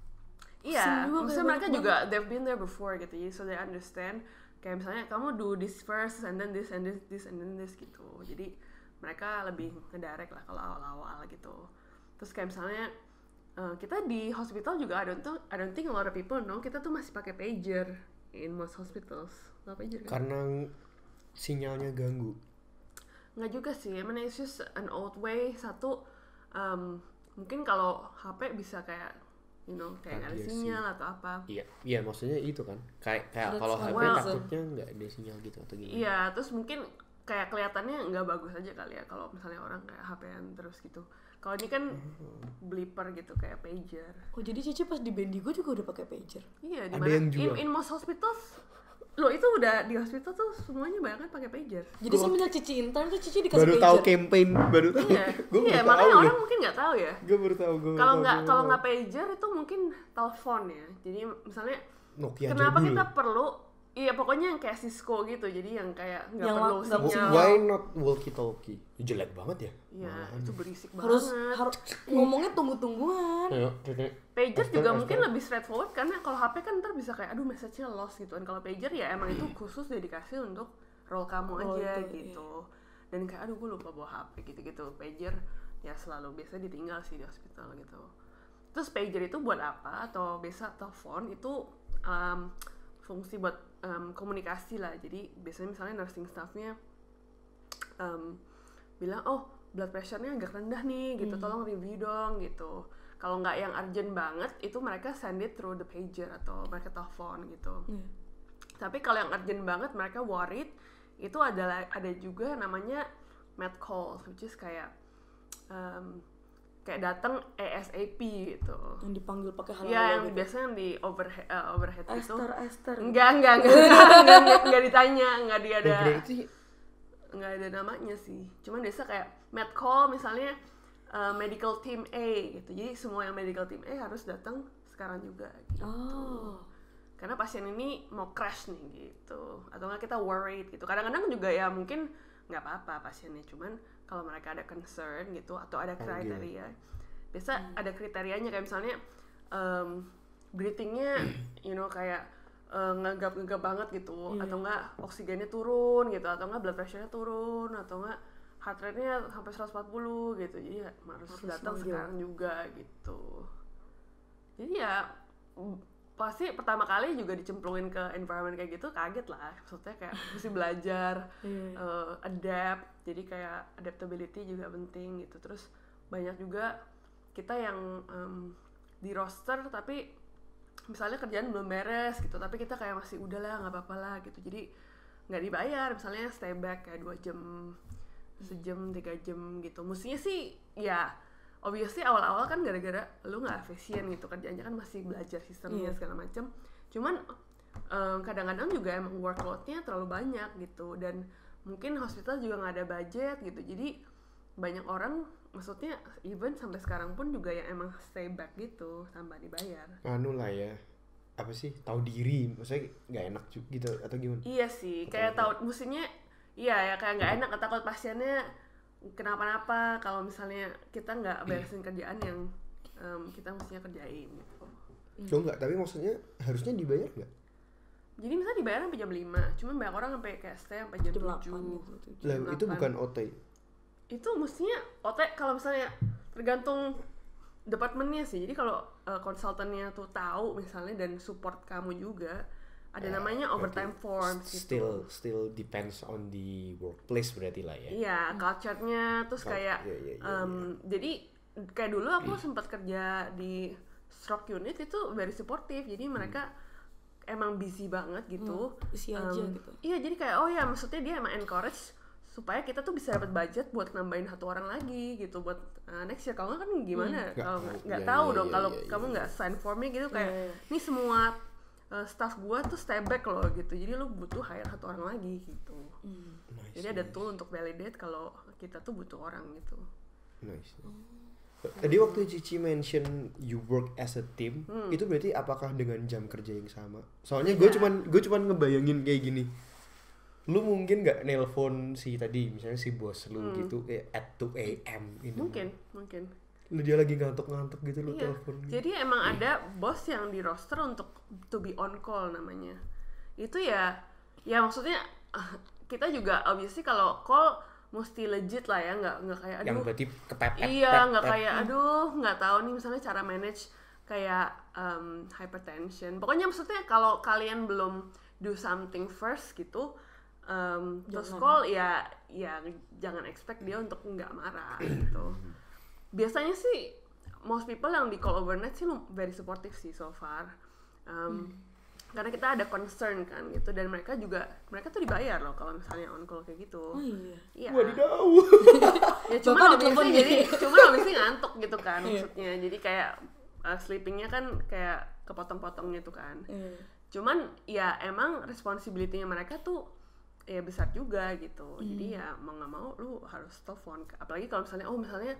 iya, maksudnya mereka juga they've been there before gitu, jadi so they understand kayak misalnya kamu do this first and then this and this this and then this gitu. Jadi mereka lebih ngedirect lah kalau awal-awal gitu. Terus kayak misalnya uh, kita di hospital juga I don't, think, I don't think a lot of people know kita tuh masih pakai pager in most hospitals. Nggak pager kan? Karena sinyalnya ganggu. Nggak juga sih, I mean it's just an old way. Satu um, mungkin kalau H P bisa kayak you know kayak nggak ada sinyal atau apa. Iya, iya maksudnya itu kan kayak kayak kalau H P well, takutnya nggak ada sinyal gitu atau gimana? Iya, terus mungkin kayak kelihatannya nggak bagus aja kali ya kalau misalnya orang kayak H P-an terus gitu. Kalau ini kan bleeper gitu kayak pager. Oh jadi Cici pas di Bendigo juga udah pakai pager? Iya, di mana? In, in most hospitals, lo itu udah di hospital tuh semuanya banyak kan pakai pager. Jadi semenjak Cici intern tuh Cici dikasih baru pager. Baru tahu campaign, baru tahu. Iya, iya makanya orang mungkin nggak tahu ya. Gue baru tahu. Kalau nggak kalau nggak pager itu mungkin telepon ya. Jadi misalnya Nokia kenapa jadul. kita perlu? Iya pokoknya yang kayak Cisco gitu, jadi yang kayak nggak perlu sinyal. Why not walkie talkie? Jelek banget ya. Iya, itu berisik harus, banget. Harus ngomongnya tunggu-tungguan. Pager juga mungkin lebih straightforward karena kalau H P kan ntar bisa kayak aduh message-nya lost gitu kan. Kalau pager ya emang itu khusus dedikasi untuk role kamu aja oh, gitu. Iya. Dan kayak aduh gue lupa bawa H P gitu-gitu. Pager ya selalu biasanya ditinggal sih di hospital gitu. Terus pager itu buat apa? Atau biasa telepon itu um, fungsi buat um, komunikasi lah. Jadi biasanya misalnya nursing staffnya um, bilang oh blood pressure-nya agak rendah nih gitu, hmm. tolong review dong gitu. Kalau nggak yang urgent banget itu mereka send it through the pager atau mereka telepon gitu. Hmm. Tapi kalau yang urgent banget mereka worried itu adalah ada juga namanya med call, which is kayak um, kayak datang ASAP gitu. Yang dipanggil pakai hal-hal ya yang gitu. biasanya yang di overhead uh, overhead itu Esther Esther enggak enggak enggak enggak, enggak, enggak, enggak ditanya, enggak dia ada Oh, berarti enggak ada namanya sih, cuman biasa kayak med call misalnya uh, medical team A gitu, jadi semua yang medical team A harus datang sekarang juga gitu. Oh. Karena pasien ini mau crash nih gitu, atau nggak kita worried gitu. Kadang-kadang juga ya mungkin nggak apa-apa pasiennya, cuman kalau mereka ada concern gitu atau ada kriteria, biasa hmm. ada kriterianya kayak misalnya um, breathingnya, you know kayak uh, ngegap-ngegap banget gitu, yeah. atau nggak oksigennya turun gitu, atau nggak blood pressure-nya turun, atau nggak heart rate-nya sampai seratus empat puluh gitu, jadi ya harus, harus datang manggil. Sekarang juga gitu. Jadi ya pasti pertama kali juga dicemplungin ke environment kayak gitu kaget lah, maksudnya kayak mesti belajar yeah. uh, adapt, jadi kayak adaptability juga penting gitu. Terus banyak juga kita yang um, di roster tapi misalnya kerjaan belum beres gitu, tapi kita kayak masih udahlah nggak apa-apa lah gitu, jadi nggak dibayar, misalnya stay back kayak dua jam, sejam, tiga jam gitu. Mestinya sih ya obviously awal-awal kan gara-gara lu nggak efisien gitu, kerjanya kan masih belajar sistemnya yeah. segala macam. Cuman um, kadang-kadang juga emang workload-nya terlalu banyak gitu, dan mungkin hospital juga nggak ada budget gitu, jadi banyak orang maksudnya even sampai sekarang pun juga yang emang stay back gitu tanpa dibayar. Anu lah ya, apa sih, tahu diri, maksudnya nggak enak juga gitu atau gimana? Iya sih, atau kayak tahu mestinya iya ya, kayak nggak enak, takut pasiennya kenapa-napa kalau misalnya kita nggak beresin kerjaan yang um, kita mestinya kerjain gitu. Loh enggak, tapi maksudnya harusnya dibayar nggak? Jadi misalnya dibayar sampai jam lima, cuman banyak orang sampai kayak stay sampai jam tujuh. Lah itu bukan O T. Itu mestinya O T kalau misalnya tergantung departemennya sih. Jadi kalau uh, konsultannya tuh tahu misalnya dan support kamu juga, ada yeah, namanya overtime forms gitu. Still still depends on the workplace berarti lah ya. Iya, culture-nya terus Cult- kayak yeah, yeah, yeah, um, yeah. jadi kayak dulu aku sempat kerja di stroke unit itu very supportive. Jadi mereka hmm. emang busy banget gitu. Hmm, isi aja um, gitu. Iya, jadi kayak oh ya maksudnya dia emang encourage supaya kita tuh bisa dapat budget buat nambahin satu orang lagi gitu buat uh, next year. Kalau nggak kan gimana? Hmm. Kalau nggak yeah, tahu yeah, dong yeah, kalau yeah, kamu nggak yeah. sign formnya gitu kayak yeah, yeah. ini semua uh, staff gua tuh stay back loh gitu. Jadi lu butuh hire satu orang lagi gitu. Hmm. Nice, jadi ada nice. Tool untuk validate kalau kita tuh butuh orang gitu. Nice. Tadi waktu Cici mention you work as a team, hmm. itu berarti apakah dengan jam kerja yang sama? Soalnya gue yeah. cuman gue cuman ngebayangin kayak gini. Lu mungkin nggak nelpon si tadi misalnya si bos lu hmm. gitu kayak at two a.m. ini. Mungkin, mungkin. Lu dia lagi ngantuk-ngantuk gitu lu iya. telepon. Gitu. Jadi emang ada bos yang di roster untuk to be on call namanya. Itu ya ya maksudnya kita juga obviously kalau call mesti legit lah ya, nggak nggak kayak aduh. Yang berarti kepepet. Iya, nggak kayak aduh nggak tahu nih misalnya cara manage kayak um, hypertension. Pokoknya maksudnya kalau kalian belum do something first gitu. Um, terus call ya ya jangan expect dia untuk nggak marah gitu. Biasanya sih most people yang di call overnight sih very supportive sih so far, um, hmm. karena kita ada concern kan gitu, dan mereka juga mereka tuh dibayar loh kalau misalnya on call kayak gitu. Oh iya. Iya. Wadidaw. Ya cuma obviously jadi cuma obviously ngantuk gitu kan maksudnya. Jadi kayak uh, sleepingnya kan kayak kepotong-potong gitu kan. Hmm. Cuman ya emang responsibility-nya mereka tuh ya besar juga gitu. Hmm. Jadi ya mau nggak mau lu harus telepon. Apalagi kalau misalnya oh misalnya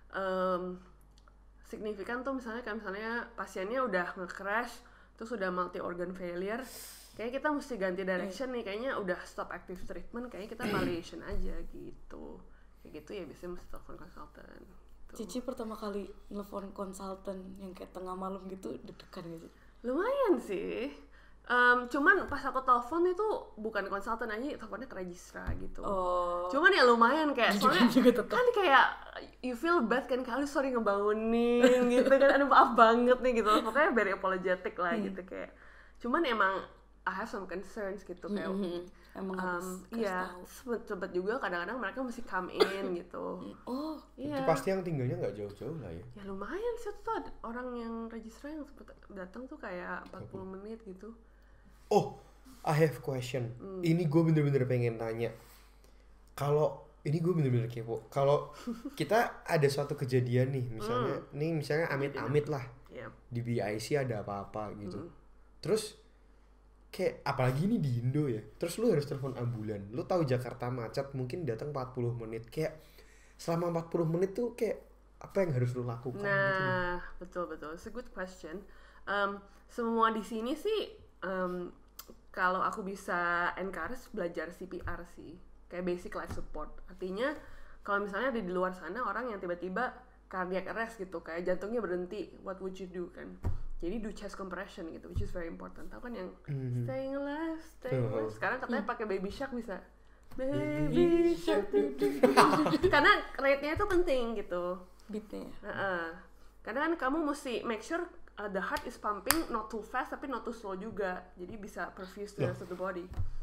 um, signifikan tuh misalnya kayak misalnya pasiennya udah nge-crash terus udah multi organ failure, kayaknya kita mesti ganti direction nih, kayaknya udah stop active treatment, kayaknya kita palliation aja gitu. Kayak gitu ya biasanya mesti telepon konsultan gitu. Cici pertama kali nelfon konsultan yang kayak tengah malam gitu deg-degan gak sih? Lumayan sih. Um, cuman pas aku telepon itu bukan konsultan aja, teleponnya ke registra gitu. Oh. Cuman ya lumayan kayak soalnya kan kayak you feel bad kan, kali sorry ngebangunin gitu kan, aduh maaf banget nih gitu. Pokoknya very apologetic lah hmm. gitu kayak. Cuman emang I have some concerns gitu kayak. Mm-hmm. Emang um, harus iya, sempet juga kadang-kadang mereka mesti come in gitu. Oh, iya. Itu pasti yang tinggalnya nggak jauh-jauh lah ya. Ya lumayan sih tuh ada orang yang registra yang sempet datang tuh kayak empat puluh menit gitu. Oh, I have question. Hmm. Ini gue bener-bener pengen tanya. Kalau ini gue bener-bener kepo. Kalau kita ada suatu kejadian nih, misalnya, Hmm. nih misalnya amit-amit lah Iya. di B I C ada apa-apa gitu. Hmm. Terus kayak apalagi ini di Indo ya. Terus lu harus telepon ambulan. Lu tahu Jakarta macet, mungkin datang empat puluh menit. Kayak selama empat puluh menit tuh kayak apa yang harus lu lakukan gitu. Nah, betul betul. It's a good question. Um, semua di sini sih, um, kalau aku bisa encourage belajar C P R sih, kayak basic life support. Artinya kalau misalnya ada di luar sana orang yang tiba-tiba cardiac arrest gitu, kayak jantungnya berhenti, what would you do kan? Jadi do chest compression gitu, which is very important. Tahu kan yang Mhm. staying alive, staying Oh. alive. Sekarang katanya pakai baby shark bisa. Baby shark. Karena rate-nya itu penting gitu. Beatnya. Uh-uh. Karena kan kamu mesti make sure uh, the heart is pumping not too fast tapi not too slow juga. Jadi bisa perfuse to the rest of the body.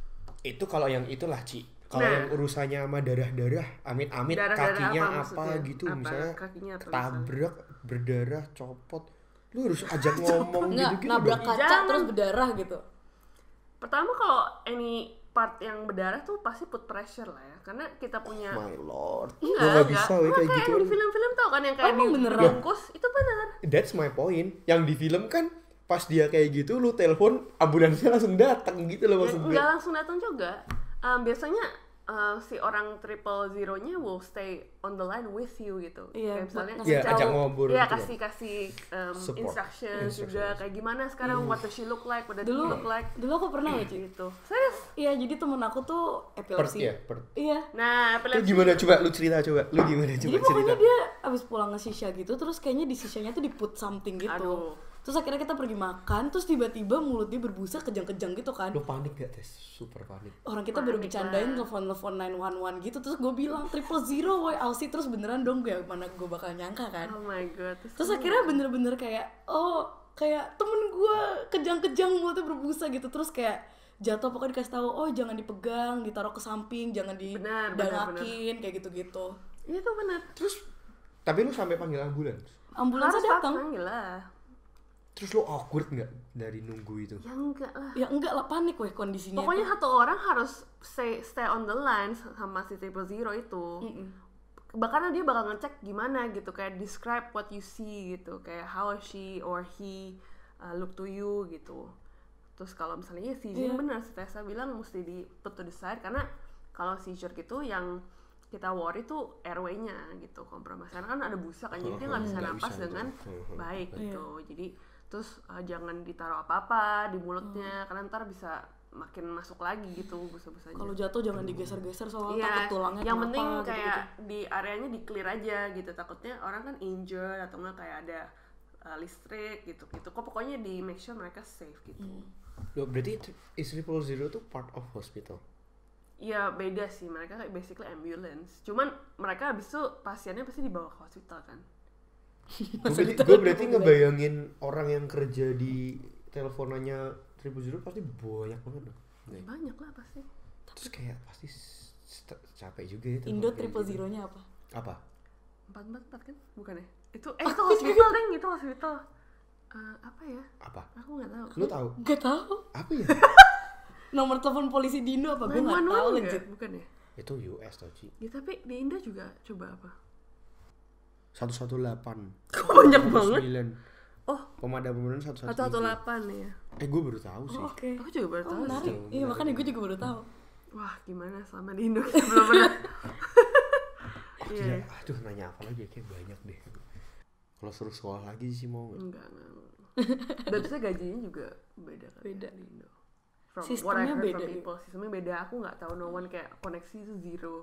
Itu kalau yang itulah Ci. Kalau Nah. yang urusannya sama darah-darah, amit-amit Darah-darah kakinya apa apa, maksudnya? gitu, Apa? misalnya Kakinya apa ketabrak, berdarah, copot. Lu harus ajak ngomong Nggak, gitu-gitu. nabrak dong. kaca Jangan. terus berdarah gitu. Pertama kalau any part yang berdarah tuh pasti put pressure lah ya. Karena kita punya My lord. Enggak, Gua nggak bisa weh Enggak, kayak kayak gitu. yang di film-film tau kan yang kayak Oh, emang di beneran? dibungkus itu benar. That's my point. Yang di film kan pas dia kayak gitu lu telepon ambulansnya langsung datang gitu loh Ya, maksud gue. enggak langsung datang juga. Um, biasanya uh, si orang triple zero-nya will stay on the line with you gitu. Iya, Kayak misalnya buat Iya, ngasih ajak tahu. ngobrol Iya, gitu. kasih kasih um, Support. instructions juga Instructions. kayak gimana sekarang what does she look like, what does he Dulu look like dulu aku pernah loh, Ci. gitu. Serius? Iya, jadi temen aku tuh Per, epilepsi. ya, per. Iya. Nah, Itu epilepsi. gimana coba lu cerita coba. Lu gimana coba Jadi cerita. pokoknya dia abis pulang ke shisha gitu, terus kayaknya di shishanya tuh di put something gitu. Aduh. Terus akhirnya kita pergi makan, terus tiba-tiba mulut dia berbusa kejang-kejang gitu kan. Lu panik gak, Tes? Super panik. Orang kita baru Panik bercandain lah. telepon-telepon nine one one gitu. Terus gue bilang triple zero woy Aussie. Terus beneran dong gue mana gue bakal nyangka kan. Oh my god. Terus akhirnya bener-bener kayak oh kayak temen gue kejang-kejang mulutnya berbusa gitu. Terus kayak jatuh pokoknya dikasih tahu oh jangan dipegang, ditaruh ke samping, jangan Benar, benar, didangakin kayak gitu-gitu. Iya tuh benar. Terus tapi lu sampai panggil ambulans. Ambulansnya Harus datang. panggil lah. Terus lu awkward gak dari nunggu itu? Ya enggak lah. Ya enggak lah, panik weh kondisinya. Pokoknya tuh. satu orang harus stay stay on the line sama si triple zero itu. Mm-mm. Bahkan dia bakal ngecek gimana gitu, kayak describe what you see gitu, kayak how she or he uh, look to you gitu. Terus kalau misalnya ya seizure Iya. benar, si Tessa bilang mesti di put to the side karena kalau seizure gitu yang kita worry tuh airway-nya gitu, kompromis. Karena kan ada busa kan, jadi dia nggak bisa Nggak napas bisa, dengan tuh. baik Iya. gitu. Jadi terus uh, jangan ditaruh apa-apa di mulutnya, karena ntar bisa makin masuk lagi gitu busa-busanya. Kalau jatuh jangan digeser-geser soalnya Iya, takut tulangnya yang kenapa penting gitu-gitu. kayak di areanya di clear aja gitu, takutnya orang kan injured atau enggak kayak ada uh, listrik gitu gitu. Kok pokoknya di make sure mereka safe gitu. Hmm. Loh, berarti is triple zero tuh part of hospital. Iya beda sih, mereka kayak basically ambulance. Cuman mereka habis itu pasiennya pasti dibawa ke hospital kan. Gue berarti, gue berarti ngebayangin orang yang kerja di teleponannya triple zero pasti banyak banget dong. Nih. Banyak lah pasti. Terus kayak pasti st- capek juga ya. Indo telepon kayak triple gitu. zero-nya apa? Apa? empat empat empat kan? Bukan ya? Itu eh itu hospital deng, itu hospital. Uh, apa ya? Apa? Aku nggak tahu. Lu tahu? Gak tahu. Apa ya? Nomor telepon polisi di Indo apa? Gue gak nine one one tahu nggak? legit. Bukan ya? Itu U S tau Ci. Ya tapi di Indo juga coba apa? satu satu delapan. Kok banyak banget? sembilan. Oh, Pemadam pemadam satu satu satu delapan ya. Eh gue baru tahu sih. Oh, oke. Aku juga baru Oh, tahu menarik. sih. Iya, makanya gue juga baru tahu. Wah, gimana selama di Indo kita belum pernah. Iya. Gila, aduh nanya apa lagi ya, kayak banyak deh. Kalau suruh sekolah lagi sih mau nggak? Enggak, enggak. enggak. Dan terusnya gajinya juga beda kan Beda. di Indo. From what I Sistemnya heard beda from juga. people, sistemnya beda. Aku nggak tahu, no one kayak koneksi itu zero.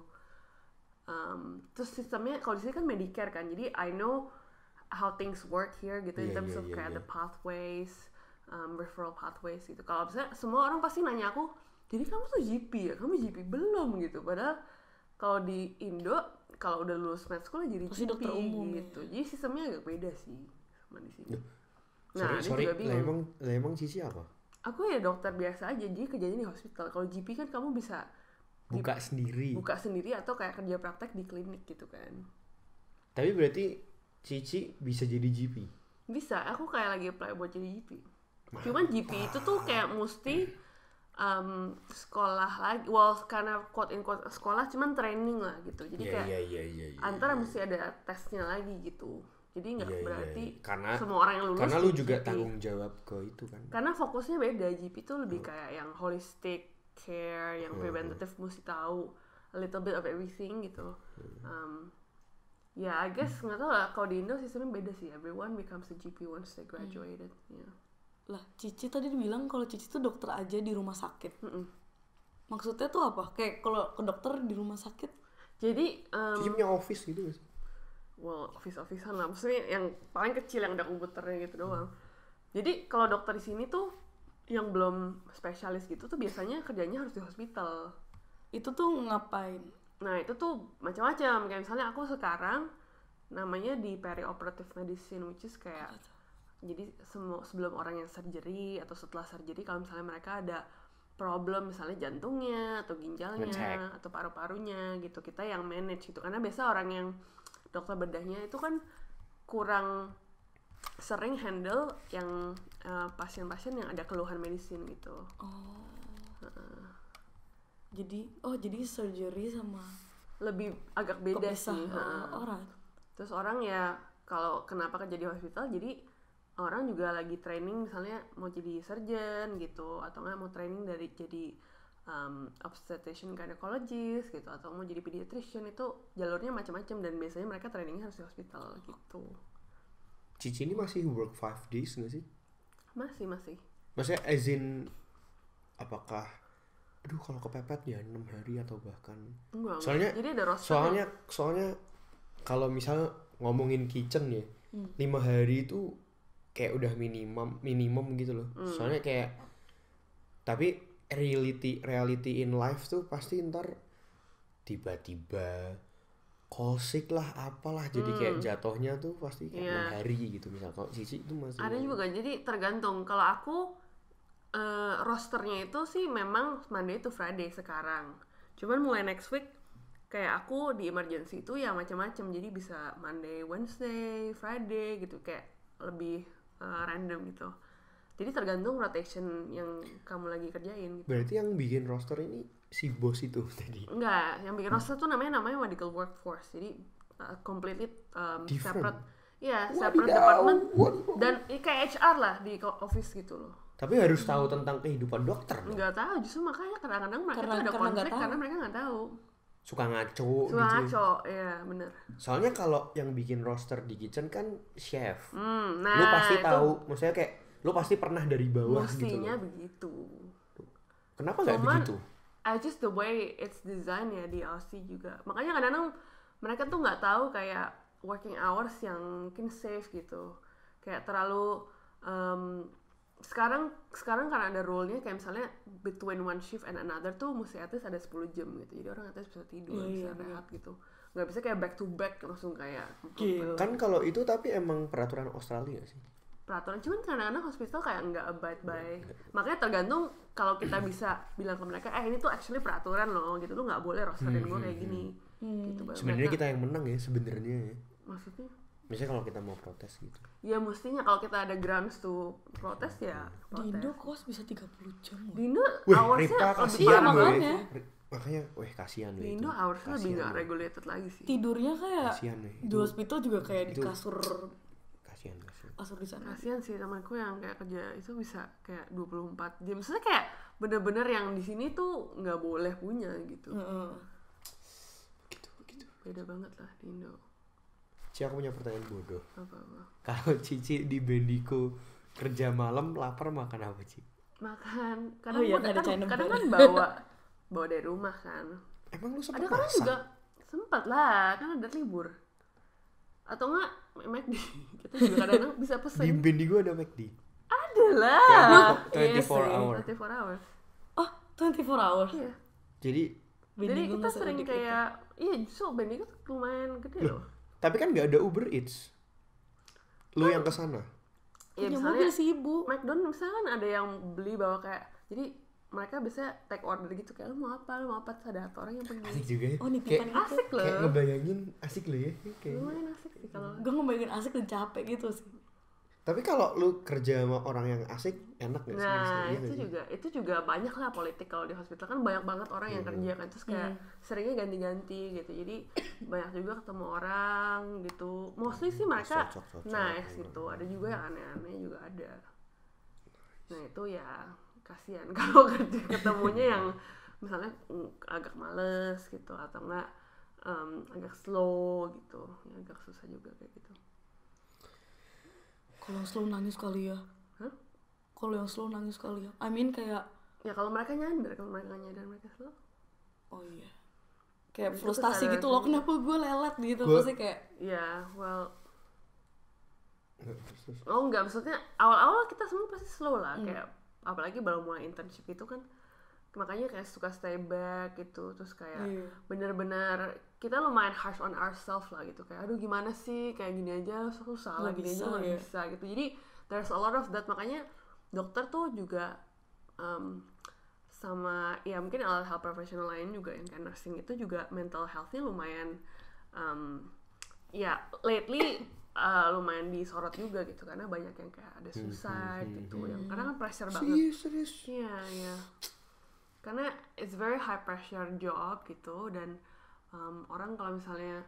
Um, terus sistemnya kalau di sini kan Medicare kan, jadi I know how things work here gitu in Iya, terms iya, of iya, kayak iya. the pathways, um, referral pathways gitu. Kalau misalnya semua orang pasti nanya aku, jadi kamu tuh G P ya? Kamu G P belum gitu? Padahal kalau di Indo kalau udah lulus med school jadi Pasti G P dokter umum, gitu. Jadi sistemnya agak beda sih sama di sini. Sorry, dia sorry. juga Lah bingung. emang, lah emang Cici apa? Aku ya dokter biasa aja, jadi kerjanya di hospital. Kalau G P kan kamu bisa Buka sendiri. buka sendiri atau kayak kerja praktek di klinik gitu kan. Tapi berarti Cici bisa jadi G P? Bisa, aku kayak lagi apply buat jadi G P. Cuman G P itu tuh kayak mesti um, sekolah lagi, well karena quote in quote sekolah cuman training lah gitu, jadi yeah, kayak yeah, yeah, yeah, yeah, antara yeah. mesti ada tesnya lagi gitu, jadi nggak yeah, berarti yeah. Karena, semua orang yang lulus karena lu jadi juga G P. tanggung jawab ke itu kan, Karena fokusnya beda, G P itu lebih hmm. kayak yang holistic care, yang hmm. preventative, mesti tahu a little bit of everything gitu. um, ya yeah, I guess nggak tahu lah, kalau di Indo sistemnya beda sih, everyone becomes a G P once they graduated. hmm. yeah. Lah, Cici tadi bilang kalau Cici tuh dokter aja di rumah sakit. Mm-mm. Maksudnya tuh apa? Kayak kalau ke dokter di rumah sakit? Jadi, um, Cici punya office gitu gak sih? well, office-officean lah, maksudnya yang paling kecil yang ada komputernya gitu doang. Jadi kalau dokter di sini tuh yang belum spesialis gitu tuh biasanya kerjanya harus di hospital. Itu tuh ngapain? Nah itu tuh macam-macam, kayak misalnya aku sekarang namanya di perioperative medicine, which is kayak jadi semua sebelum orang yang surgery atau setelah surgery, kalau misalnya mereka ada problem misalnya jantungnya atau ginjalnya Ngecek. atau paru-parunya gitu, kita yang manage gitu. Karena biasa orang yang dokter bedahnya itu kan kurang sering handle yang uh, pasien-pasien yang ada keluhan medisin gitu. Oh. Uh, Jadi, oh jadi surgery sama lebih agak beda kepisah sih. Uh. orang. Terus orang ya kalau kenapa kerja di hospital, jadi orang juga lagi training misalnya mau jadi surgeon gitu, atau nggak mau training dari jadi um, obstetrician gynecologist gitu, atau mau jadi pediatrician, itu jalurnya macam-macam dan biasanya mereka trainingnya harus di hospital gitu. Cici ini masih work five days nggak sih? Masih masih. Maksudnya as in apakah aduh kalau kepepet ya enam hari atau bahkan Enggak, soalnya jadi ada roster. soalnya soalnya kalau misal ngomongin kitchen ya Hmm. lima hari itu kayak udah minimum minimum gitu loh. Hmm. Soalnya kayak tapi reality reality in life tuh pasti ntar tiba-tiba kosik lah apalah jadi Hmm. kayak jatuhnya tuh pasti kayak Iya. enam hari gitu misal. Kalau Cici itu masih Ada juga, jadi tergantung. Kalau aku uh, rosternya itu sih memang Monday to Friday sekarang. Cuman mulai next week kayak aku di emergency itu ya macam-macam. Jadi bisa Monday, Wednesday, Friday gitu, kayak lebih uh, random gitu. Jadi tergantung rotation yang kamu lagi kerjain gitu. berarti yang bikin roster ini si bos itu tadi. Enggak, yang bikin roster tuh namanya namanya medical workforce. Jadi uh, completely um, Different. separate. Iya, Wadidaw, separate department. wadidaw. Dan eh, kayak H R lah di ko- office gitu loh. Tapi harus tahu tentang kehidupan dokter dong. Nggak tahu, justru makanya kadang-kadang mereka Karena- tuh ada karena nggak konflik tahu. karena mereka nggak tahu. Suka ngaco Suka gitu. ngaco, ya bener. Soalnya kalau yang bikin roster di kitchen kan chef. Hmm, nah Lu pasti itu tahu, maksudnya kayak lu pasti pernah dari bawah gitu mestinya loh. begitu. Kenapa nggak Cuman, begitu? I just the way it's designed ya di L C juga. Makanya kadang-kadang mereka tuh nggak tahu kayak working hours yang mungkin safe gitu. Kayak terlalu um, sekarang sekarang karena ada rule-nya kayak misalnya between one shift and another tuh mesti at least ada sepuluh jam gitu. Jadi orang at least bisa tidur, Iya, bisa iya, rehat gitu. Nggak bisa kayak back to back langsung kayak Gila. Kan kalau itu tapi emang peraturan Australia sih. peraturan, cuman kadang-kadang hospital kayak nggak abide by. Makanya tergantung, kalau kita bisa bilang ke mereka, eh ini tuh actually peraturan loh gitu, lu nggak boleh rosterin gue kayak gini. Gitu, baru Sebenarnya mereka- kita yang menang ya sebenarnya ya. maksudnya Misalnya kalau kita mau protes gitu. ya mestinya kalau kita ada grounds to protes ya Di Indo protes. kos bisa tiga puluh jam loh. Di Indo Wih, hoursnya Ripka lebih kasihan Iya, gue. makanya. Ri- Makanya, weh kasihan di weh Indo itu. hoursnya lebih Kasihan nggak weh. regulated lagi sih. Tidurnya kayak Kasihan weh. di Itu- hospital juga kayak di itu- kasur Kasihan, kasihan. kasur di sana. Kasian sih temanku yang kayak kerja itu bisa kayak dua puluh empat jam. Maksudnya kayak bener-bener yang di sini tuh nggak boleh punya gitu. Heeh. Begitu, begitu. Beda banget lah di Indo. Ci, aku punya pertanyaan bodoh. Apa-apa. Kalau Cici di Bendigo kerja malam lapar makan apa, Ci? Makan. Kadang Oh iya, gua ada kadang, China kadang bar. kan bawa bawa dari rumah kan. Emang lu Ada sempat kadang masak? juga sempat lah, kan ada libur. Atau enggak McD. Kita juga kadang-kadang bisa Di pesen. Bendigo ada McD. Ada lah. Kayak Iya twenty-four sih. hour. twenty-four hours. Oh, twenty-four hours. Iya. Jadi, Jadi Bendigo kita nggak sering seedik itu. kayak, iya justru Bendigo tuh lumayan gede loh. tapi kan nggak ada Uber Eats. Lu yang kesana. Ya Punya misalnya mobil sih ibu. McDonald misalnya kan ada yang beli bawa kayak, jadi mereka bisa take order gitu kayak, lu mau apa, lu mau apa, terus ada orang yang pergi. Asik juga ya. Oh, kayak, nitipan gitu. Asik loh. kayak ngebayangin asik lu ya. Kayak Lumayan asik sih kalau. Gue ngebayangin asik dan capek gitu sih. Tapi kalau lu kerja sama orang yang asik enak gak sih? Nah Iya itu gak sih? juga itu juga banyak lah politik kalau di hospital kan banyak banget orang yang kerja kan terus kayak seringnya ganti-ganti gitu jadi banyak juga ketemu orang gitu mostly sih mereka Cocok-cocok. nice gitu ada juga yang aneh-aneh juga ada. Nah itu ya kasihan kalau kerja ketemunya yang misalnya mm, agak males gitu atau enggak um, agak slow gitu ya agak susah juga kayak gitu. Kalau yang slow nangis kali ya. Hah? Kalau yang slow nangis kali ya. I mean kayak Ya kalau mereka nyadar kalau mereka nggak nyadar mereka slow. oh iya. Kayak Itu frustasi kesadaran gitu loh sendiri. kenapa gue lelet gitu Gua- pasti kayak Ya well Nggak, terus, terus. oh enggak maksudnya awal-awal kita semua pasti slow lah kayak apalagi baru mulai internship itu kan makanya kayak suka stay back gitu terus kayak Iya. benar-benar kita lumayan harsh on ourselves lah gitu kayak aduh gimana sih kayak gini aja susah lah Nggak gini bisa, aja nggak ya. bisa gitu jadi there's a lot of that makanya dokter tuh juga um, sama ya mungkin alat health professional lain juga yang kayak nursing itu juga mental healthnya lumayan um, ya lately uh, lumayan disorot juga gitu karena banyak yang kayak ada suicide gitu yang karena kan pressure banget. Serius, serius. Iya, iya. Karena it's very high pressure job gitu dan um, orang kalau misalnya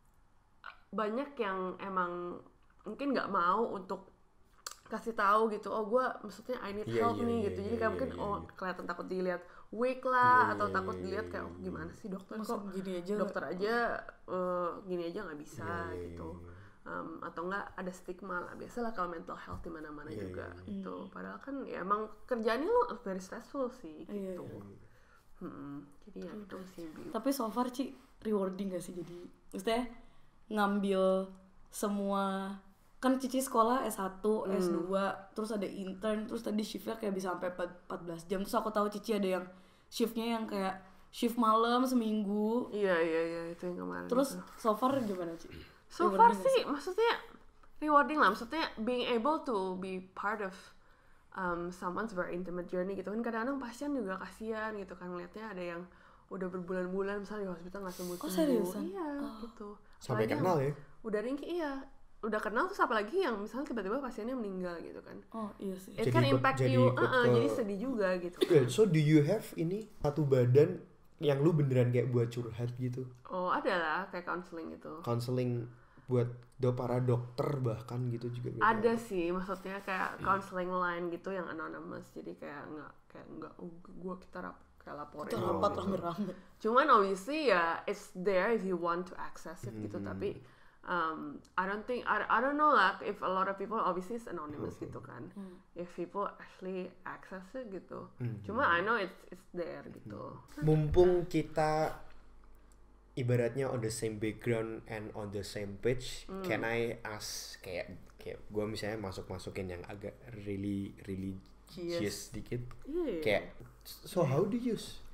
banyak yang emang mungkin nggak mau untuk kasih tahu gitu, oh gue maksudnya I need Iya, help iya, nih iya, gitu, iya, jadi kayak iya, mungkin iya, oh iya. kelihatan takut dilihat weak lah Iya, atau iya, takut iya, dilihat iya, kayak oh iya. gimana sih dokter masa kok gini aja dokter aja uh, gini aja nggak bisa Iya, iya, gitu. iya, iya. Um, atau enggak ada stigma lah biasalah kalau mental health di mana-mana Iya, juga iya, iya. gitu padahal kan ya emang kerjaannya lo very stressful sih Iya, gitu. iya. Hmm, jadi ya itu sih Bi. tapi so far Ci rewarding gak sih jadi maksudnya ngambil semua kan Cici sekolah S satu, S dua, terus ada intern, terus tadi shiftnya kayak bisa sampai empat belas jam. Terus aku tahu Cici ada yang shiftnya yang kayak shift malam seminggu. Iya iya iya itu yang kemarin. Terus itu. so far gimana Ci? so far sih maksudnya rewarding lah, maksudnya being able to be part of um, someone's very intimate journey gitu kan. Kadang-kadang pasien juga kasihan gitu kan ngeliatnya ada yang udah berbulan-bulan misalnya di hospital nggak sembuh-sembuh. Oh, seriusan? Iya Oh. gitu. Sampai Apalagi yang kenal ya? Udah ringkih iya. Udah kenal terus apalagi yang misalnya tiba-tiba pasiennya meninggal gitu kan. Oh iya sih. It Jadi can ikut- impact jadi you, ikut uh-uh, ke- jadi sedih juga gitu. Yeah, so do you have ini satu badan yang lu beneran kayak buat curhat gitu? Oh ada lah kayak counseling gitu. Counseling buat do para dokter bahkan gitu juga gitu. Ada sih, maksudnya kayak counseling line gitu yang anonymous, jadi kayak nggak kayak nggak oh, gua kita rap, kayak laporin. Kita Oh, rapat gitu. rame-rame. Cuman obviously ya it's there if you want to access it gitu, tapi um, I don't think I, I don't know lah if a lot of people obviously it's anonymous gitu kan, if people actually access it gitu. Cuma I know it's it's there gitu. Mumpung kita ibaratnya on the same background and on the same page, can I ask kayak kayak gue misalnya masuk masukin yang agak really religious dikit, Iya. iya. kayak so how do you s-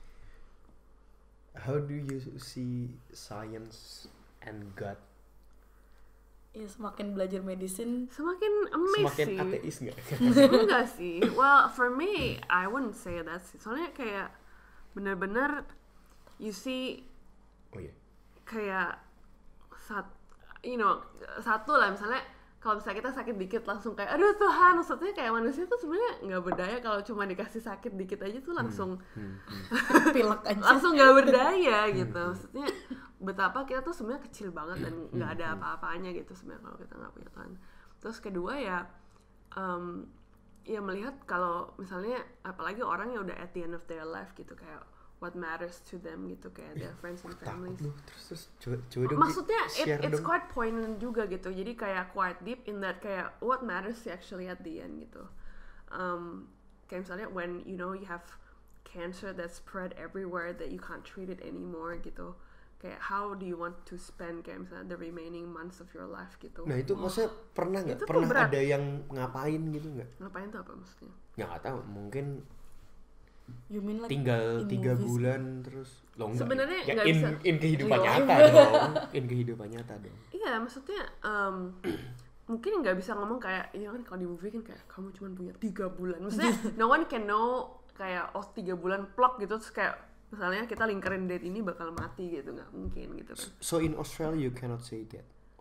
how do you see science and God? Iya semakin belajar medicine. Semakin amazing. Semakin ateis nggak? Enggak sih. Well, for me, I wouldn't say that sih. Soalnya kayak bener-bener you see Oh iya. kayak sat, you know, satu lah misalnya kalau misalnya kita sakit dikit langsung kayak aduh Tuhan, maksudnya kayak manusia tuh sebenarnya nggak berdaya kalau cuma dikasih sakit dikit aja tuh langsung Pilek aja. langsung nggak berdaya gitu. Maksudnya betapa kita tuh sebenarnya kecil banget dan nggak ada apa-apanya gitu sebenarnya kalau kita nggak punya Tuhan. Terus kedua ya um, ya melihat kalau misalnya apalagi orang yang udah at the end of their life gitu kayak what matters to them gitu kayak their friends and families. Takut lu terus terus coba coba dong Maksudnya Ki, it, share it's dong. quite poignant juga gitu. Jadi kayak quite deep in that kayak what matters actually at the end gitu. Um, kayak misalnya when you know you have cancer that spread everywhere that you can't treat it anymore gitu. Kayak how do you want to spend kayak misalnya the remaining months of your life gitu. Nah itu maksudnya pernah nggak Itu tuh pernah berat. ada yang ngapain gitu nggak? Ngapain tuh apa maksudnya? Nggak tahu mungkin You mean like tinggal in tiga movies? bulan terus lo nggak Sebenarnya ya, nggak in, bisa. in kehidupan Real nyata life. dong in kehidupan nyata dong Iya maksudnya um, mungkin nggak bisa ngomong kayak ya kan kalau di movie kan kayak kamu cuma punya tiga bulan. Maksudnya no one can know kayak oh tiga bulan plok gitu terus kayak misalnya kita lingkarin date ini bakal mati gitu, nggak mungkin gitu kan. so in Australia you cannot say that or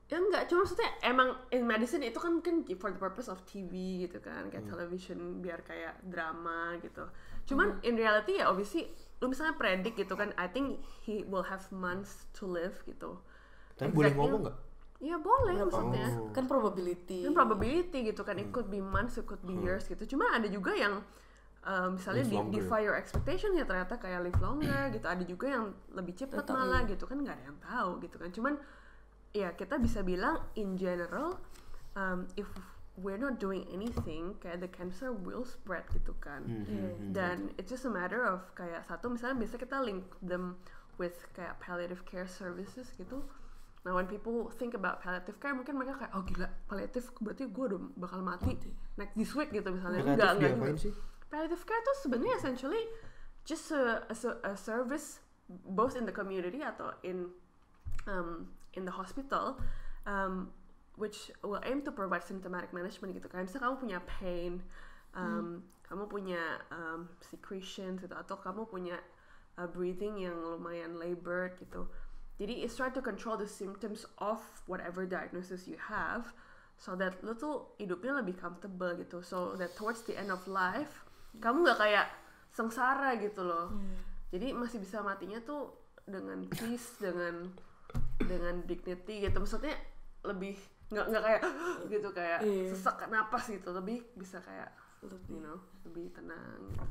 Ya enggak, cuma maksudnya emang in medicine itu kan mungkin for the purpose of T V gitu kan, kayak hmm. television biar kayak drama gitu. Cuman hmm. in reality ya obviously lu misalnya predict gitu kan, I think he will have months to live gitu. Tapi exactly, boleh ngomong nggak? Ya boleh maksudnya. Oh. Kan probability. Kan probability gitu kan, it could be months, it could be years gitu. Cuma ada juga yang uh, misalnya di defy your expectation ya ternyata kayak live longer gitu. Ada juga yang lebih cepat malah gitu kan, nggak ada yang tahu gitu kan. Cuman ya kita bisa bilang in general um, if we're not doing anything kayak the cancer will spread gitu kan. Mm-hmm. Dan it's just a matter of kayak satu misalnya bisa kita link them with kayak palliative care services gitu. Nah when people think about palliative care mungkin mereka kayak oh gila palliative berarti gue udah bakal mati, mati. next this week gitu misalnya. Enggak enggak gitu. Palliative care tuh sebenarnya essentially just a, a, a service both in the community atau in um, in the hospital, um, which will aim to provide symptomatic management gitu. Kayak misalnya kamu punya pain, um, hmm. kamu punya um, secretions gitu, atau kamu punya uh, breathing yang lumayan labored gitu. Jadi it's try to control the symptoms of whatever diagnosis you have, so that lu tuh hidupnya lebih comfortable gitu. So that towards the end of life, kamu nggak kayak sengsara gitu loh. Hmm. Jadi masih bisa matinya tuh dengan peace, dengan dengan dignity gitu, maksudnya lebih nggak nggak kayak gitu kayak yeah. sesak napas gitu, lebih bisa kayak lebih. you know lebih tenang gitu.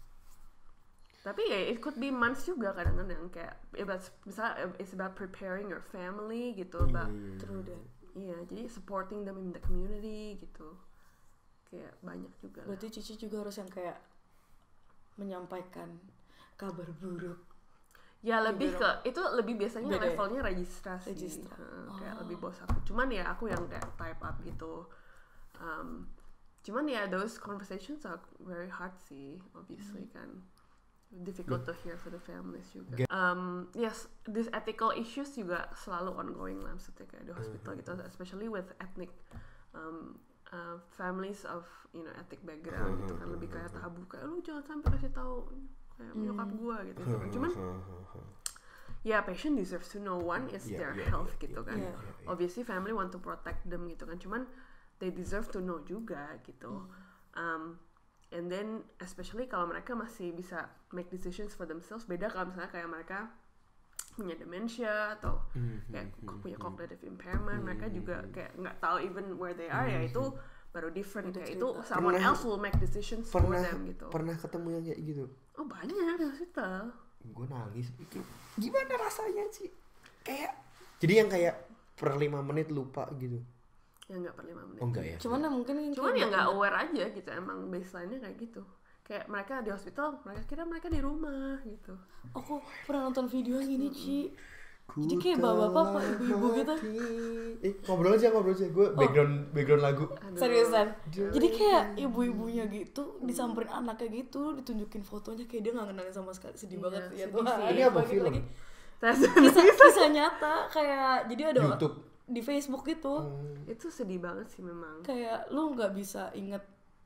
Tapi ya it could be months juga kadang-kadang kayak about, misalnya it's about preparing your family gitu, yeah, about yeah. True that. Iya, jadi supporting them in the community gitu, kayak banyak juga. Berarti Cici juga harus yang kayak menyampaikan kabar buruk. Ya lebih ke itu lebih biasanya beda levelnya registrasi, Registra. uh, oh. kayak lebih bos aku. Cuman ya aku yang kayak type up gitu. Um, cuman ya those conversations are very hard sih, obviously hmm. kan, difficult to hear for the families juga. Um, yes, these ethical issues juga selalu ongoing lah, maksudnya kayak di hospital gitu, especially with ethnic um, uh, families of you know ethnic background gitu kan, lebih kayak tabu kayak lu jangan sampai kasih tahu kayak nyokap gue gitu, gitu kan. Cuman ya yeah, patient deserves to know one is yeah, their yeah, health yeah, gitu yeah, kan yeah, yeah, yeah. Obviously family want to protect them gitu kan, cuman they deserve to know juga gitu. mm. um, and then especially kalau mereka masih bisa make decisions for themselves, beda kalau misalnya kayak mereka punya dementia atau kayak mm-hmm. punya cognitive impairment, mm-hmm. mereka juga kayak nggak tahu even where they are, mm-hmm. ya itu baru different, kayak itu someone pernah, else will make decisions pernah, for them gitu. Pernah ketemu yang kayak gitu? Oh banyak di hospital. Gue nangis. Gimana rasanya sih? Kayak jadi yang kayak per lima menit lupa gitu. Ya nggak per lima menit. Oh enggak ya. Cuman mungkin Cuman ya nggak aware aja gitu, emang baseline-nya kayak gitu. Kayak mereka di hospital, mereka kira mereka di rumah gitu. Aku pernah nonton video yang gini, Ci. Jadi kayak bapak-bapak, ibu-ibu gitu. Eh, ngobrol aja, ngobrol aja. Gue background oh. background lagu. Aduh. Seriusan. Jadi kayak ibu-ibunya gitu disamperin anaknya gitu, ditunjukin fotonya kayak dia enggak kenalin sama sekali. Sedih yeah, banget ya tuh. Ini apa film? Lagi. Kisah, kisah nyata kayak jadi ada YouTube. Di Facebook gitu. Hmm. Itu sedih banget sih memang. Kayak lu enggak bisa inget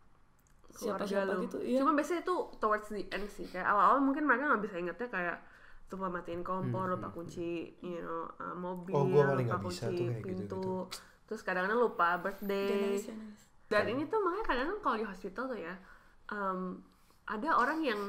siapa-siapa gitu. Iya. Cuma biasanya itu towards the end sih. Kayak awal-awal mungkin mereka enggak bisa ingetnya kayak lupa matiin kompor, hmm. lupa kunci, you know, uh, mobil, oh, lupa kunci pintu, gitu, gitu. Terus kadang-kadang lupa birthday. Jenis, jenis. Dan ini tuh makanya kadang-kadang kalau di hospital tuh ya, um, ada orang yang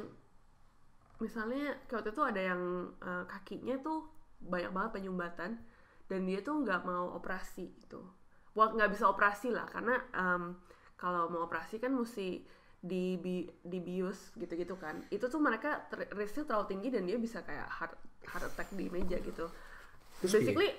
misalnya kayak waktu itu ada yang uh, kakinya tuh banyak banget penyumbatan dan dia tuh nggak mau operasi gitu. Wah nggak bisa operasi lah karena um, kalau mau operasi kan mesti di bi, dibius gitu-gitu kan. Itu tuh mereka ter- risknya terlalu tinggi dan dia bisa kayak heart heart attack di meja gitu. Basically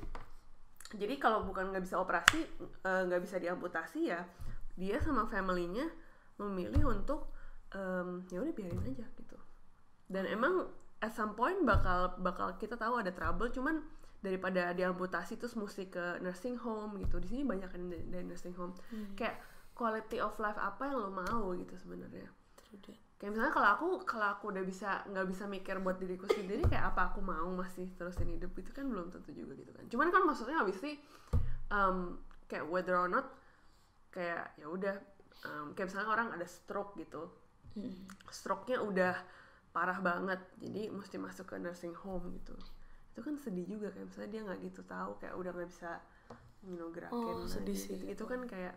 jadi kalau bukan nggak bisa operasi, nggak uh, bisa diamputasi ya dia sama family-nya memilih untuk um, ya udah biarin aja gitu. Dan emang at some point bakal bakal kita tahu ada trouble, cuman daripada diamputasi terus mesti ke nursing home gitu. Di sini banyak kan dari nursing home. Hmm. Kayak quality of life apa yang lo mau gitu sebenarnya. Kayak misalnya kalau aku kalau aku udah bisa nggak bisa mikir buat diriku sendiri, kayak apa aku mau masih terusin hidup itu kan belum tentu juga gitu kan. Cuman kan maksudnya obviously um, kayak whether or not kayak ya udah um, kayak misalnya orang ada stroke gitu, hmm. stroke-nya udah parah banget, jadi mesti masuk ke nursing home gitu. Itu kan sedih juga kayak misalnya dia nggak gitu tahu kayak udah nggak bisa you know gerakin Oh, sedih lagi. sih. Itu kan kayak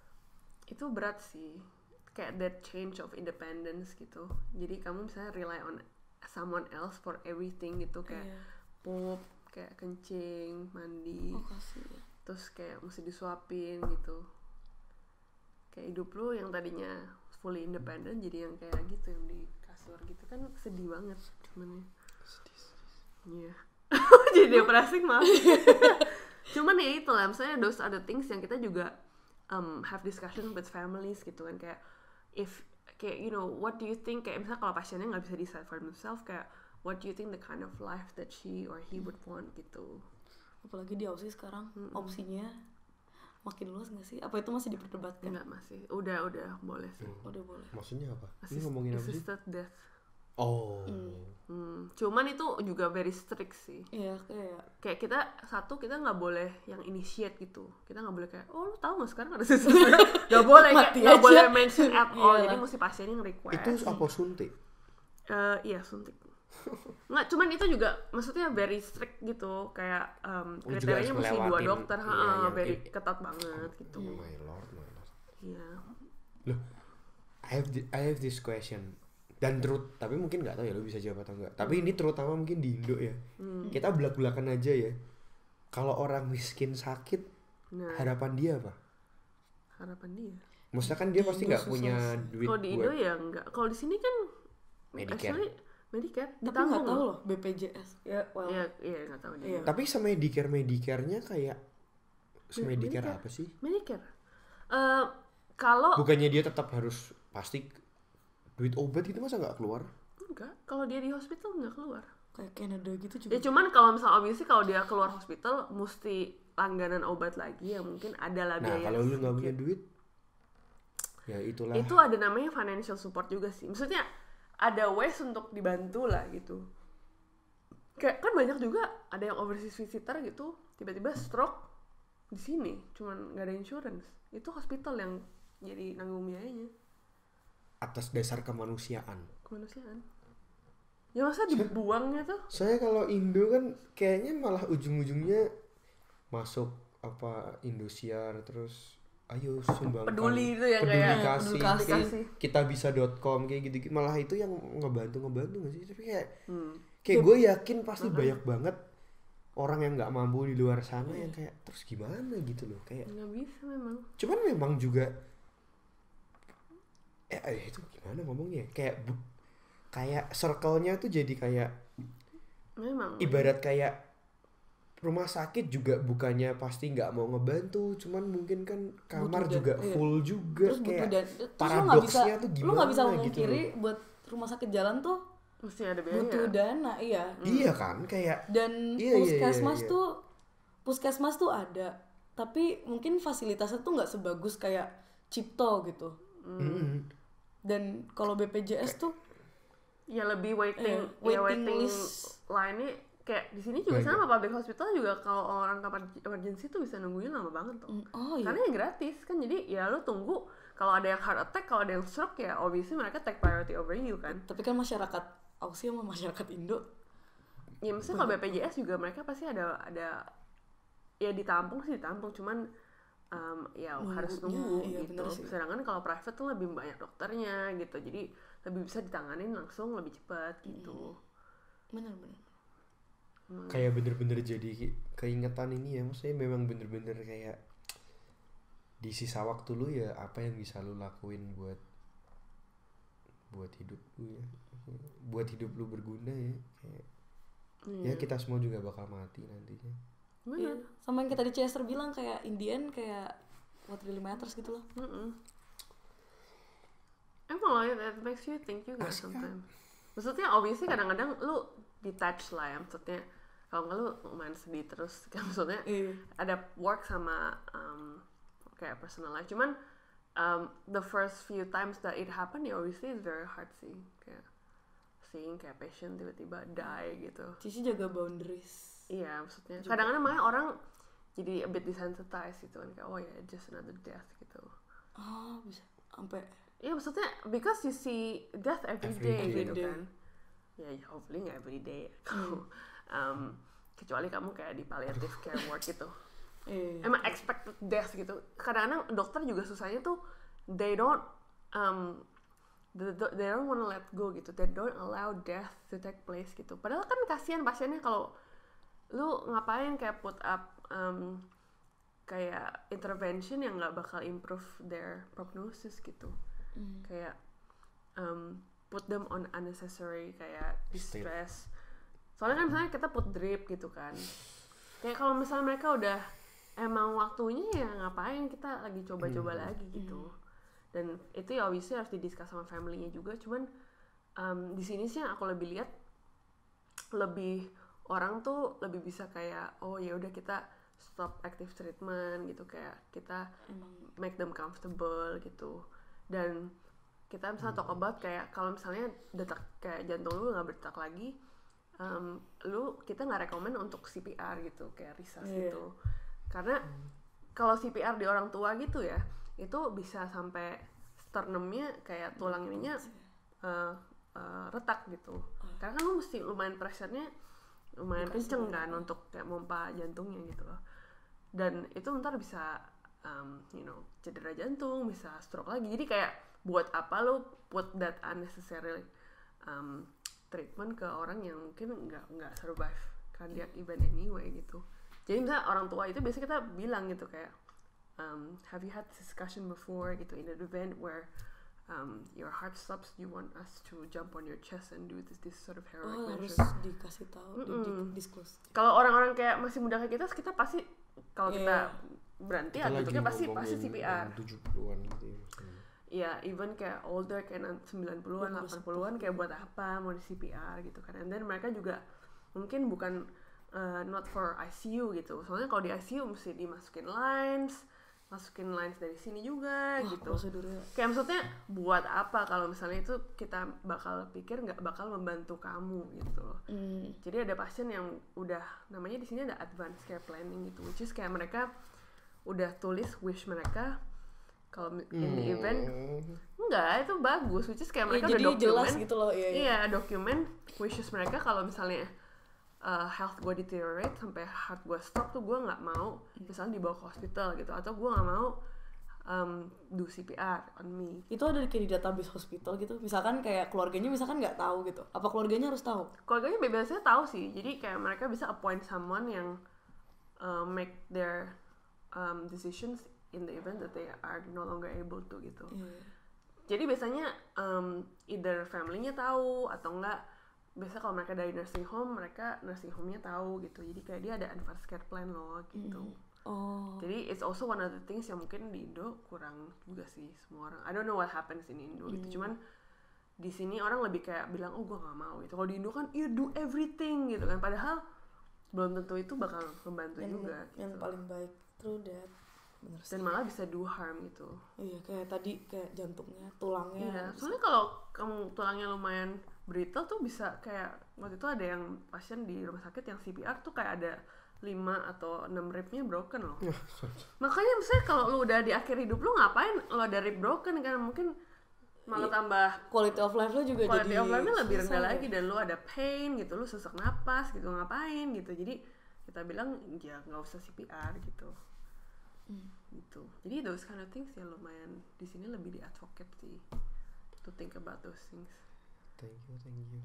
itu berat sih, kayak that change of independence gitu. Jadi kamu misalnya rely on someone else for everything gitu, kayak Iya. pup, kayak kencing, mandi, Oh kasih ya. terus kayak mesti disuapin gitu. Kayak hidup lu yang tadinya fully independent jadi yang kayak gitu, yang di kasur gitu kan sedih banget cuman ya. Iya. Jadi depressing maaf. Cuman ya itu lah, misalnya those are the things yang kita juga um, have discussion with families gitu kan, kayak if kayak you know what do you think, kayak misalnya kalau pasiennya nggak bisa decide for themselves, kayak what do you think the kind of life that she or he would want gitu. Apalagi di Aussie sekarang mm-hmm. opsinya makin luas nggak sih? Apa itu masih diperdebatkan? Enggak, masih udah udah boleh sih. Hmm. Udah boleh. Maksudnya apa? Assist, Ini ngomongin apa sih? assisted death. Oh. Hmm. Hmm. Cuman itu juga very strict sih. Iya kayak. Kayak kita satu kita nggak boleh yang initiate gitu. Kita nggak boleh kayak oh lu tahu nggak sekarang ada assisted death? Nggak boleh, kayak nggak boleh mention at all. Jadi mesti pasien yang request. Itu apa suntik? Uh, iya suntik. Nggak, cuman itu juga maksudnya very strict gitu, kayak um, Oh, kriterianya juga mesti harus dua ngelewatin, dokter, iya, ha, yang very kayak- ketat banget gitu. Oh my lord, my lord. Iya. Loh, I have thi- I have this question. Dan terus, tapi mungkin nggak tahu ya lo bisa jawab atau enggak. Tapi ini terutama mungkin di Indo ya. Hmm. Kita belak-belakan aja ya. Kalau orang miskin sakit, Nah, harapan dia apa? harapan dia. Maksudnya kan dia Di pasti Indo nggak susah punya sih. duit Kalau di Indo buat ya enggak. Kalau di sini kan Medicare. actually Medicare Tapi nggak ditanggung tahu loh. loh B P J S. Ya well. Iya, iya nggak tahu dia. Iya. Tapi sama Medicare Medicare-nya kayak Medicare Medicare. apa sih? Medicare. Eh kalau Bukannya dia tetap harus pasti duit obat itu masa nggak keluar? enggak, kalau dia di hospital enggak keluar. Kayak Canada gitu juga. Ya cuman kalau misalnya obviously kalau dia keluar hospital mesti langganan obat lagi yang mungkin ada lah Nah biaya. kalau lu nggak punya sedikit. duit, ya itulah. Itu ada namanya financial support juga sih. Maksudnya ada ways untuk dibantu lah gitu. Kayak kan banyak juga ada yang overseas visitor gitu, tiba-tiba stroke di sini, cuman nggak ada insurance. Itu hospital yang jadi nanggung biayanya. Atas dasar kemanusiaan. Kemanusiaan. Ya masa dibuangnya tuh? Saya kalau Indo kan kayaknya malah ujung-ujungnya masuk apa Indosiar terus ayo sumbangkan Peduli itu yang peduli kayak kasih, peduli kayak kasih. kita bisa dot com kayak gitu, malah itu yang ngebantu ngebantu nggak sih? Tapi kayak Hmm. kayak gue yakin pasti banyak banget orang yang nggak mampu di luar sana yang kayak terus gimana gitu loh, kayak Nggak bisa memang. cuman memang juga eh, eh itu gimana ngomongnya, kayak bu- kayak circle-nya tuh jadi kayak Memang. ibarat kayak rumah sakit juga bukannya pasti nggak mau ngebantu, cuman mungkin kan kamar Butuh dan- juga iya. full juga, Terus butuh kayak dan terus lu nggak bisa paradoksnya tuh lu nggak bisa gimana gitu memungkiri loh. buat rumah sakit jalan tuh Mesti ada biaya. butuh dana, iya. Iya kan, kayak Dan Iya, iya, puskesmas iya, iya. tuh puskesmas tuh ada, tapi mungkin fasilitasnya tuh nggak sebagus kayak Cipto gitu. mm, Dan kalau B P J S tuh Ya lebih waiting, Eh, ya waiting waiting list. line-nya kayak di sini juga Banyak. sama, public hospital juga kalau orang kamar emergency tuh bisa nungguin lama banget tuh. mm, oh iya. Karena ya gratis kan, jadi ya lu tunggu, kalau ada yang heart attack, kalau ada yang stroke ya obviously mereka take priority over you kan. Tapi kan masyarakat Aussie sama masyarakat Indo Ya maksudnya kalau B P J S juga mereka pasti ada ada ya ditampung sih ditampung, cuman um, ya Nunggunya, harus nunggu iya, gitu. bener sih. Sedangkan kalau private tuh lebih banyak dokternya gitu, jadi lebih bisa ditanganin langsung lebih cepat gitu. bener-bener. kayak bener-bener jadi keingetan ini ya, maksudnya memang bener-bener kayak di sisa waktu lu ya apa yang bisa lu lakuin buat buat hidup lu ya, buat hidup lu berguna ya, kayak ya kita semua juga bakal mati nantinya. Iya. Bener. Sama yang kita di Chester bilang kayak Indian kayak what really matters gitu loh. Mm-mm. Emang lah, that makes you think juga Asik kan? sometimes. Maksudnya obviously kadang-kadang lu detach lah ya, maksudnya kalau nggak lu main sedih terus kan, maksudnya Iya. ada work sama um, kayak personal life. Cuman um, the first few times that it happen ya obviously it's very hard sih, kayak seeing kayak patient tiba-tiba die gitu. Cici jaga boundaries. Iya maksudnya Juga. kadang-kadang makanya orang jadi a bit desensitized gitu kan, kayak oh ya yeah, just another death gitu. Oh, bisa sampai Iya maksudnya because you see death every, Every day, day. gitu Every day. kan. Ya hopefully nggak every day. um, kecuali kamu kayak di palliative care ward gitu. Iya. emang expected death gitu. Kadang-kadang dokter juga susahnya tuh they don't um, they don't wanna let go gitu, they don't allow death to take place gitu. Padahal kan kasihan pasiennya kalau lu ngapain kayak put up um, kayak intervention yang nggak bakal improve their prognosis gitu. Mm. Kayak um, put them on unnecessary kayak distress. Soalnya kan misalnya kita put drip gitu kan. Kayak kalau misalnya mereka udah emang waktunya ya ngapain kita lagi coba-coba mm. lagi gitu. Mm. Dan itu ya obviously harus didiskus sama family-nya juga. Cuman um, di sini sih yang aku lebih lihat lebih orang tuh lebih bisa kayak oh ya udah kita stop active treatment gitu, kayak kita emang make them comfortable gitu. Dan kita misalnya talk about kayak kalau misalnya detak kayak jantung lu nggak berdetak lagi, um, lu kita nggak rekomend untuk C P R gitu kayak resusc yeah. gitu. Karena kalau C P R di orang tua gitu ya itu bisa sampai sternumnya kayak tulang ininya uh, uh, retak gitu. Karena kan lu mesti lumayan pressure-nya lumayan kenceng kan untuk kayak pompa jantungnya gitu loh. Dan itu ntar bisa um, you know cedera jantung, bisa stroke lagi. Jadi kayak buat apa lu put that unnecessary um, treatment ke orang yang mungkin nggak nggak survive cardiac event anyway gitu. Jadi misalnya orang tua itu biasanya kita bilang gitu kayak um, have you had this discussion before gitu in an event where um, your heart stops, you want us to jump on your chest and do this this sort of heroic oh, measures. Harus dikasih tahu, di, di, disclose. Kalau orang-orang kayak masih muda kayak kita, kita pasti kalau yeah. kita berhenti kita ya gitu pasti pasti C P R. tujuh puluhan gitu ya. Iya, even kayak older kayak sembilan puluhan, delapan puluhan kayak buat apa mau di C P R gitu kan. And then mereka juga mungkin bukan uh, not for I C U gitu. Soalnya kalau di I C U mesti dimasukin lines, masukin lines dari sini juga. Wah, gitu. Prosedurnya. Kayak maksudnya buat apa kalau misalnya itu kita bakal pikir nggak bakal membantu kamu gitu loh. Mm. Jadi ada pasien yang udah namanya di sini ada advanced care planning gitu, which is kayak mereka udah tulis wish mereka kalau in the event enggak itu bagus, which is kayak mereka ya, udah dokumen gitu loh, iya, iya. iya dokumen wishes mereka kalau misalnya uh, health gue deteriorate sampai heart gue stop tuh gue nggak mau misalnya dibawa ke hospital gitu, atau gue nggak mau um, do C P R on me. Itu ada kayak di database hospital gitu, misalkan kayak keluarganya misalkan nggak tahu gitu, apa keluarganya harus tahu? Keluarganya biasanya tahu sih, jadi kayak mereka bisa appoint someone yang uh, make their um, decisions in the event that they are no longer able to gitu. Yeah. Jadi biasanya um, either family-nya tahu atau enggak, biasa kalau mereka dari nursing home, mereka nursing home-nya tahu gitu. Jadi kayak dia ada advanced care plan loh gitu. Mm. Oh. Jadi it's also one of the things yang mungkin di Indo kurang juga sih semua orang. I don't know what happens in Indo mm. gitu. Cuman di sini orang lebih kayak bilang oh gue nggak mau gitu. Kalau di Indo kan you do everything gitu kan. Padahal belum tentu itu bakal membantu yang, juga. Yang gitu. paling baik true that. Bener Dan sih. malah bisa do harm gitu. Iya kayak tadi kayak jantungnya, tulangnya. Iya, soalnya kalau kamu tulangnya lumayan brittle tuh bisa kayak waktu itu ada yang pasien di rumah sakit yang C P R tuh kayak ada lima atau enam ribnya broken loh. Makanya misalnya kalau lu udah di akhir hidup lu ngapain lu ada rib broken kan mungkin malah iya. tambah quality of life lu juga quality jadi of life-nya lebih rendah ya. lagi dan lu ada pain gitu, lu sesak napas gitu, ngapain gitu. Jadi kita bilang ya nggak usah C P R gitu. Hmm. Gitu. Jadi those kind of things ya lumayan di sini lebih di advocate sih to think about those things. Thank you, thank you.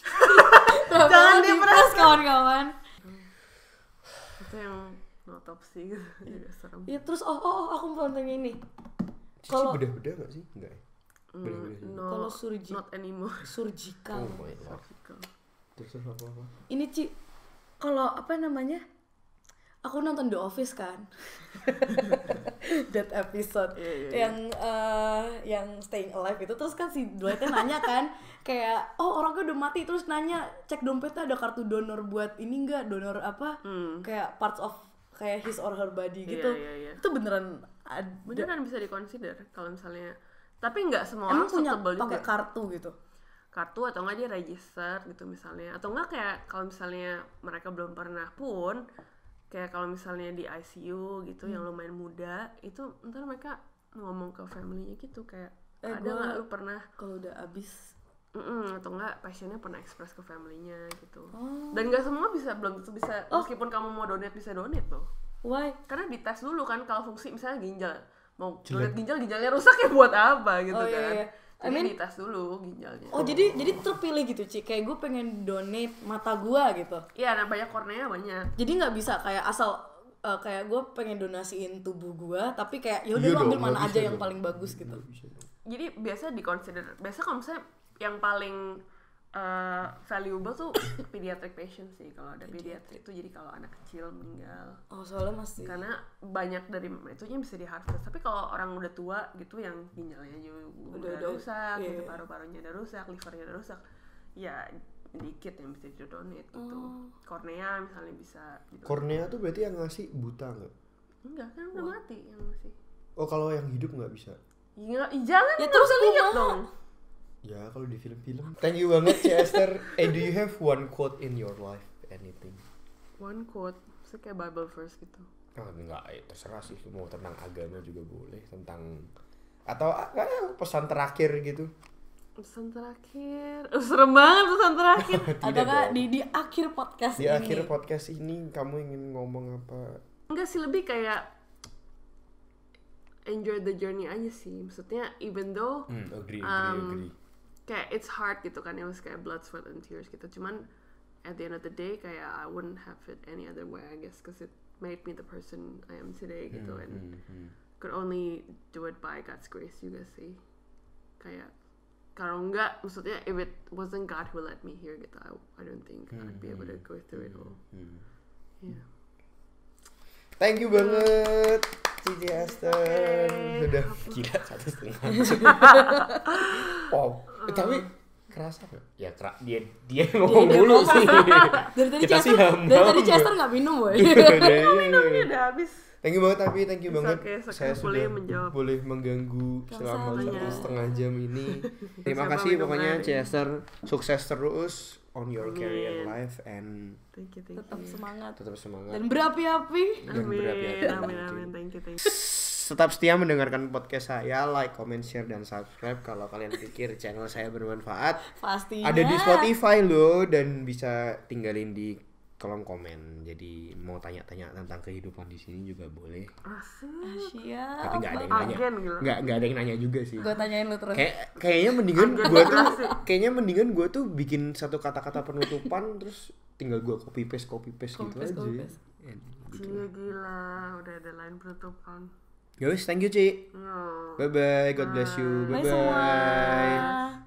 Jangan diperas kawan-kawan. Hmm. Itu yang autopsi gitu. Juga serem. Ya terus oh oh, oh aku mau tanya ini. Kalau bedah-bedah nggak sih? Enggak. Mm, no, kalau surgi not anymore. Surgical. Oh my god. Terus apa apa? Ini Ci, kalau apa namanya? Aku nonton The Office kan, that episode yeah, yeah, yeah. yang uh, yang Staying Alive itu, terus kan si Dwight-nya nanya kan kayak oh orangnya udah mati, terus nanya cek dompetnya ada kartu donor buat ini enggak, donor apa hmm. kayak parts of kayak his or her body gitu. Yeah, yeah, yeah. Itu beneran ada. Beneran bisa diconsider kalau misalnya, tapi nggak semua emang orang punya pakai kartu gitu. Kartu atau nggak dia register gitu misalnya, atau nggak kayak kalau misalnya mereka belum pernah pun. Kayak kalau misalnya di I C U gitu hmm. yang lumayan muda, itu ntar mereka ngomong ke family-nya gitu kayak eh, ada nggak lu pernah kalau udah abis mm atau nggak pasiennya pernah express ke family-nya gitu. Oh. Dan nggak semua bisa, belum tentu bisa oh. meskipun kamu mau donate bisa donate loh. Why? Karena dites dulu kan kalau fungsi misalnya ginjal. Mau Jelek. donate ginjal, ginjalnya rusak ya buat apa gitu Oh, iya, kan. iya. I Jadi mean- dites dulu ginjalnya. Oh jadi jadi terpilih gitu Ci, kayak gue pengen donate mata gue gitu. Iya, nah banyak kornea banyak. Jadi nggak bisa kayak asal uh, kayak gue pengen donasiin tubuh gue, tapi kayak ya udah Iya lu ambil dong, mana nggak aja bisa yang dong. paling bagus gitu. Nggak bisa dong. Jadi biasa di consider, biasa kalau misalnya yang paling uh, valuable tuh pediatric patient sih. Kalau ada pediatric itu jadi kalau anak kecil meninggal. Oh soalnya masih. Karena banyak dari itunya bisa di harvest. Tapi kalau orang udah tua gitu yang ginjalnya juga udah, Udah- udah udah- rusak, iya, gitu, iya. paru-parunya udah rusak, livernya udah rusak, ya dikit yang bisa didonate gitu. Oh. Kornea misalnya bisa gitu. Kornea tuh berarti yang ngasih buta nggak? Enggak, kan udah mati yang masih. Oh kalau yang hidup nggak bisa? Ya, jangan Ya, ya, terus terus lihat kumaha? dong. Ya kalau di film-film. Thank you banget Ci Esther. Eh do you have one quote in your life? Anything? One quote, so kayak Bible verse gitu. Oh, enggak, eh, terserah sih mau tentang agama juga boleh, tentang atau ah, kayak pesan terakhir gitu. Pesan terakhir, oh, serem banget pesan terakhir. Atau nggak di di akhir podcast Di ini. akhir podcast ini kamu ingin ngomong apa? Enggak sih, lebih kayak enjoy the journey aja sih. Maksudnya even though Hmm, agree, agree, Um, agree. kayak it's hard gitu kan, it was kayak blood, sweat, and tears gitu. Cuman at the end of the day kayak I wouldn't have it any other way I guess, cause it made me the person I am today gitu, Hmm, and hmm, hmm. could only do it by God's grace juga sih. Kayak kalau enggak, maksudnya if it wasn't God who led me here gitu, I, I don't think I'd be able to go through it all. Hmm. Yeah. Thank you banget Cici Esther. Okay. Sudah gila satu setengah jam. Wow. Eh, tapi kerasa nggak? Ya kera dia dia ngomong dia mulu ngomong. sih. Dari tadi Kita sih Chester, hamba. dari tadi Chester nggak minum boy. Ini udah habis. Thank you banget tapi thank you It's banget okay, it's okay. saya Boleh sudah menjawab. boleh mengganggu selama Sama-sama. satu setengah jam ini. Terima Sama kasih minum pokoknya air. Chester, sukses terus on your Amin. career life and Thank you, thank Tetap you. semangat tetap semangat. dan berapi-api. Dan Amin, berapi-api. amin, amin, thank you, thank you. Tetap setia mendengarkan podcast saya, like, comment, share, dan subscribe kalau kalian pikir channel saya bermanfaat. Pastinya. Ada di Spotify loh dan bisa tinggalin di kolom komen. Jadi mau tanya-tanya tentang kehidupan di sini juga boleh. Asik. Siap. Tapi nggak ada yang nanya. Agen gitu. Nggak nggak ada yang nanya juga sih. Gue tanyain lu terus. Kayak kayaknya mendingan gue tuh kayaknya mendingan gue tuh bikin satu kata-kata penutupan terus tinggal gue copy paste copy paste Copy gitu paste, aja. copy paste. Ya, gitu. Cie gila, udah ada line penutupan. Guys, thank you Ci. No. Bye bye. God bless you. Bye Bye bye. semua.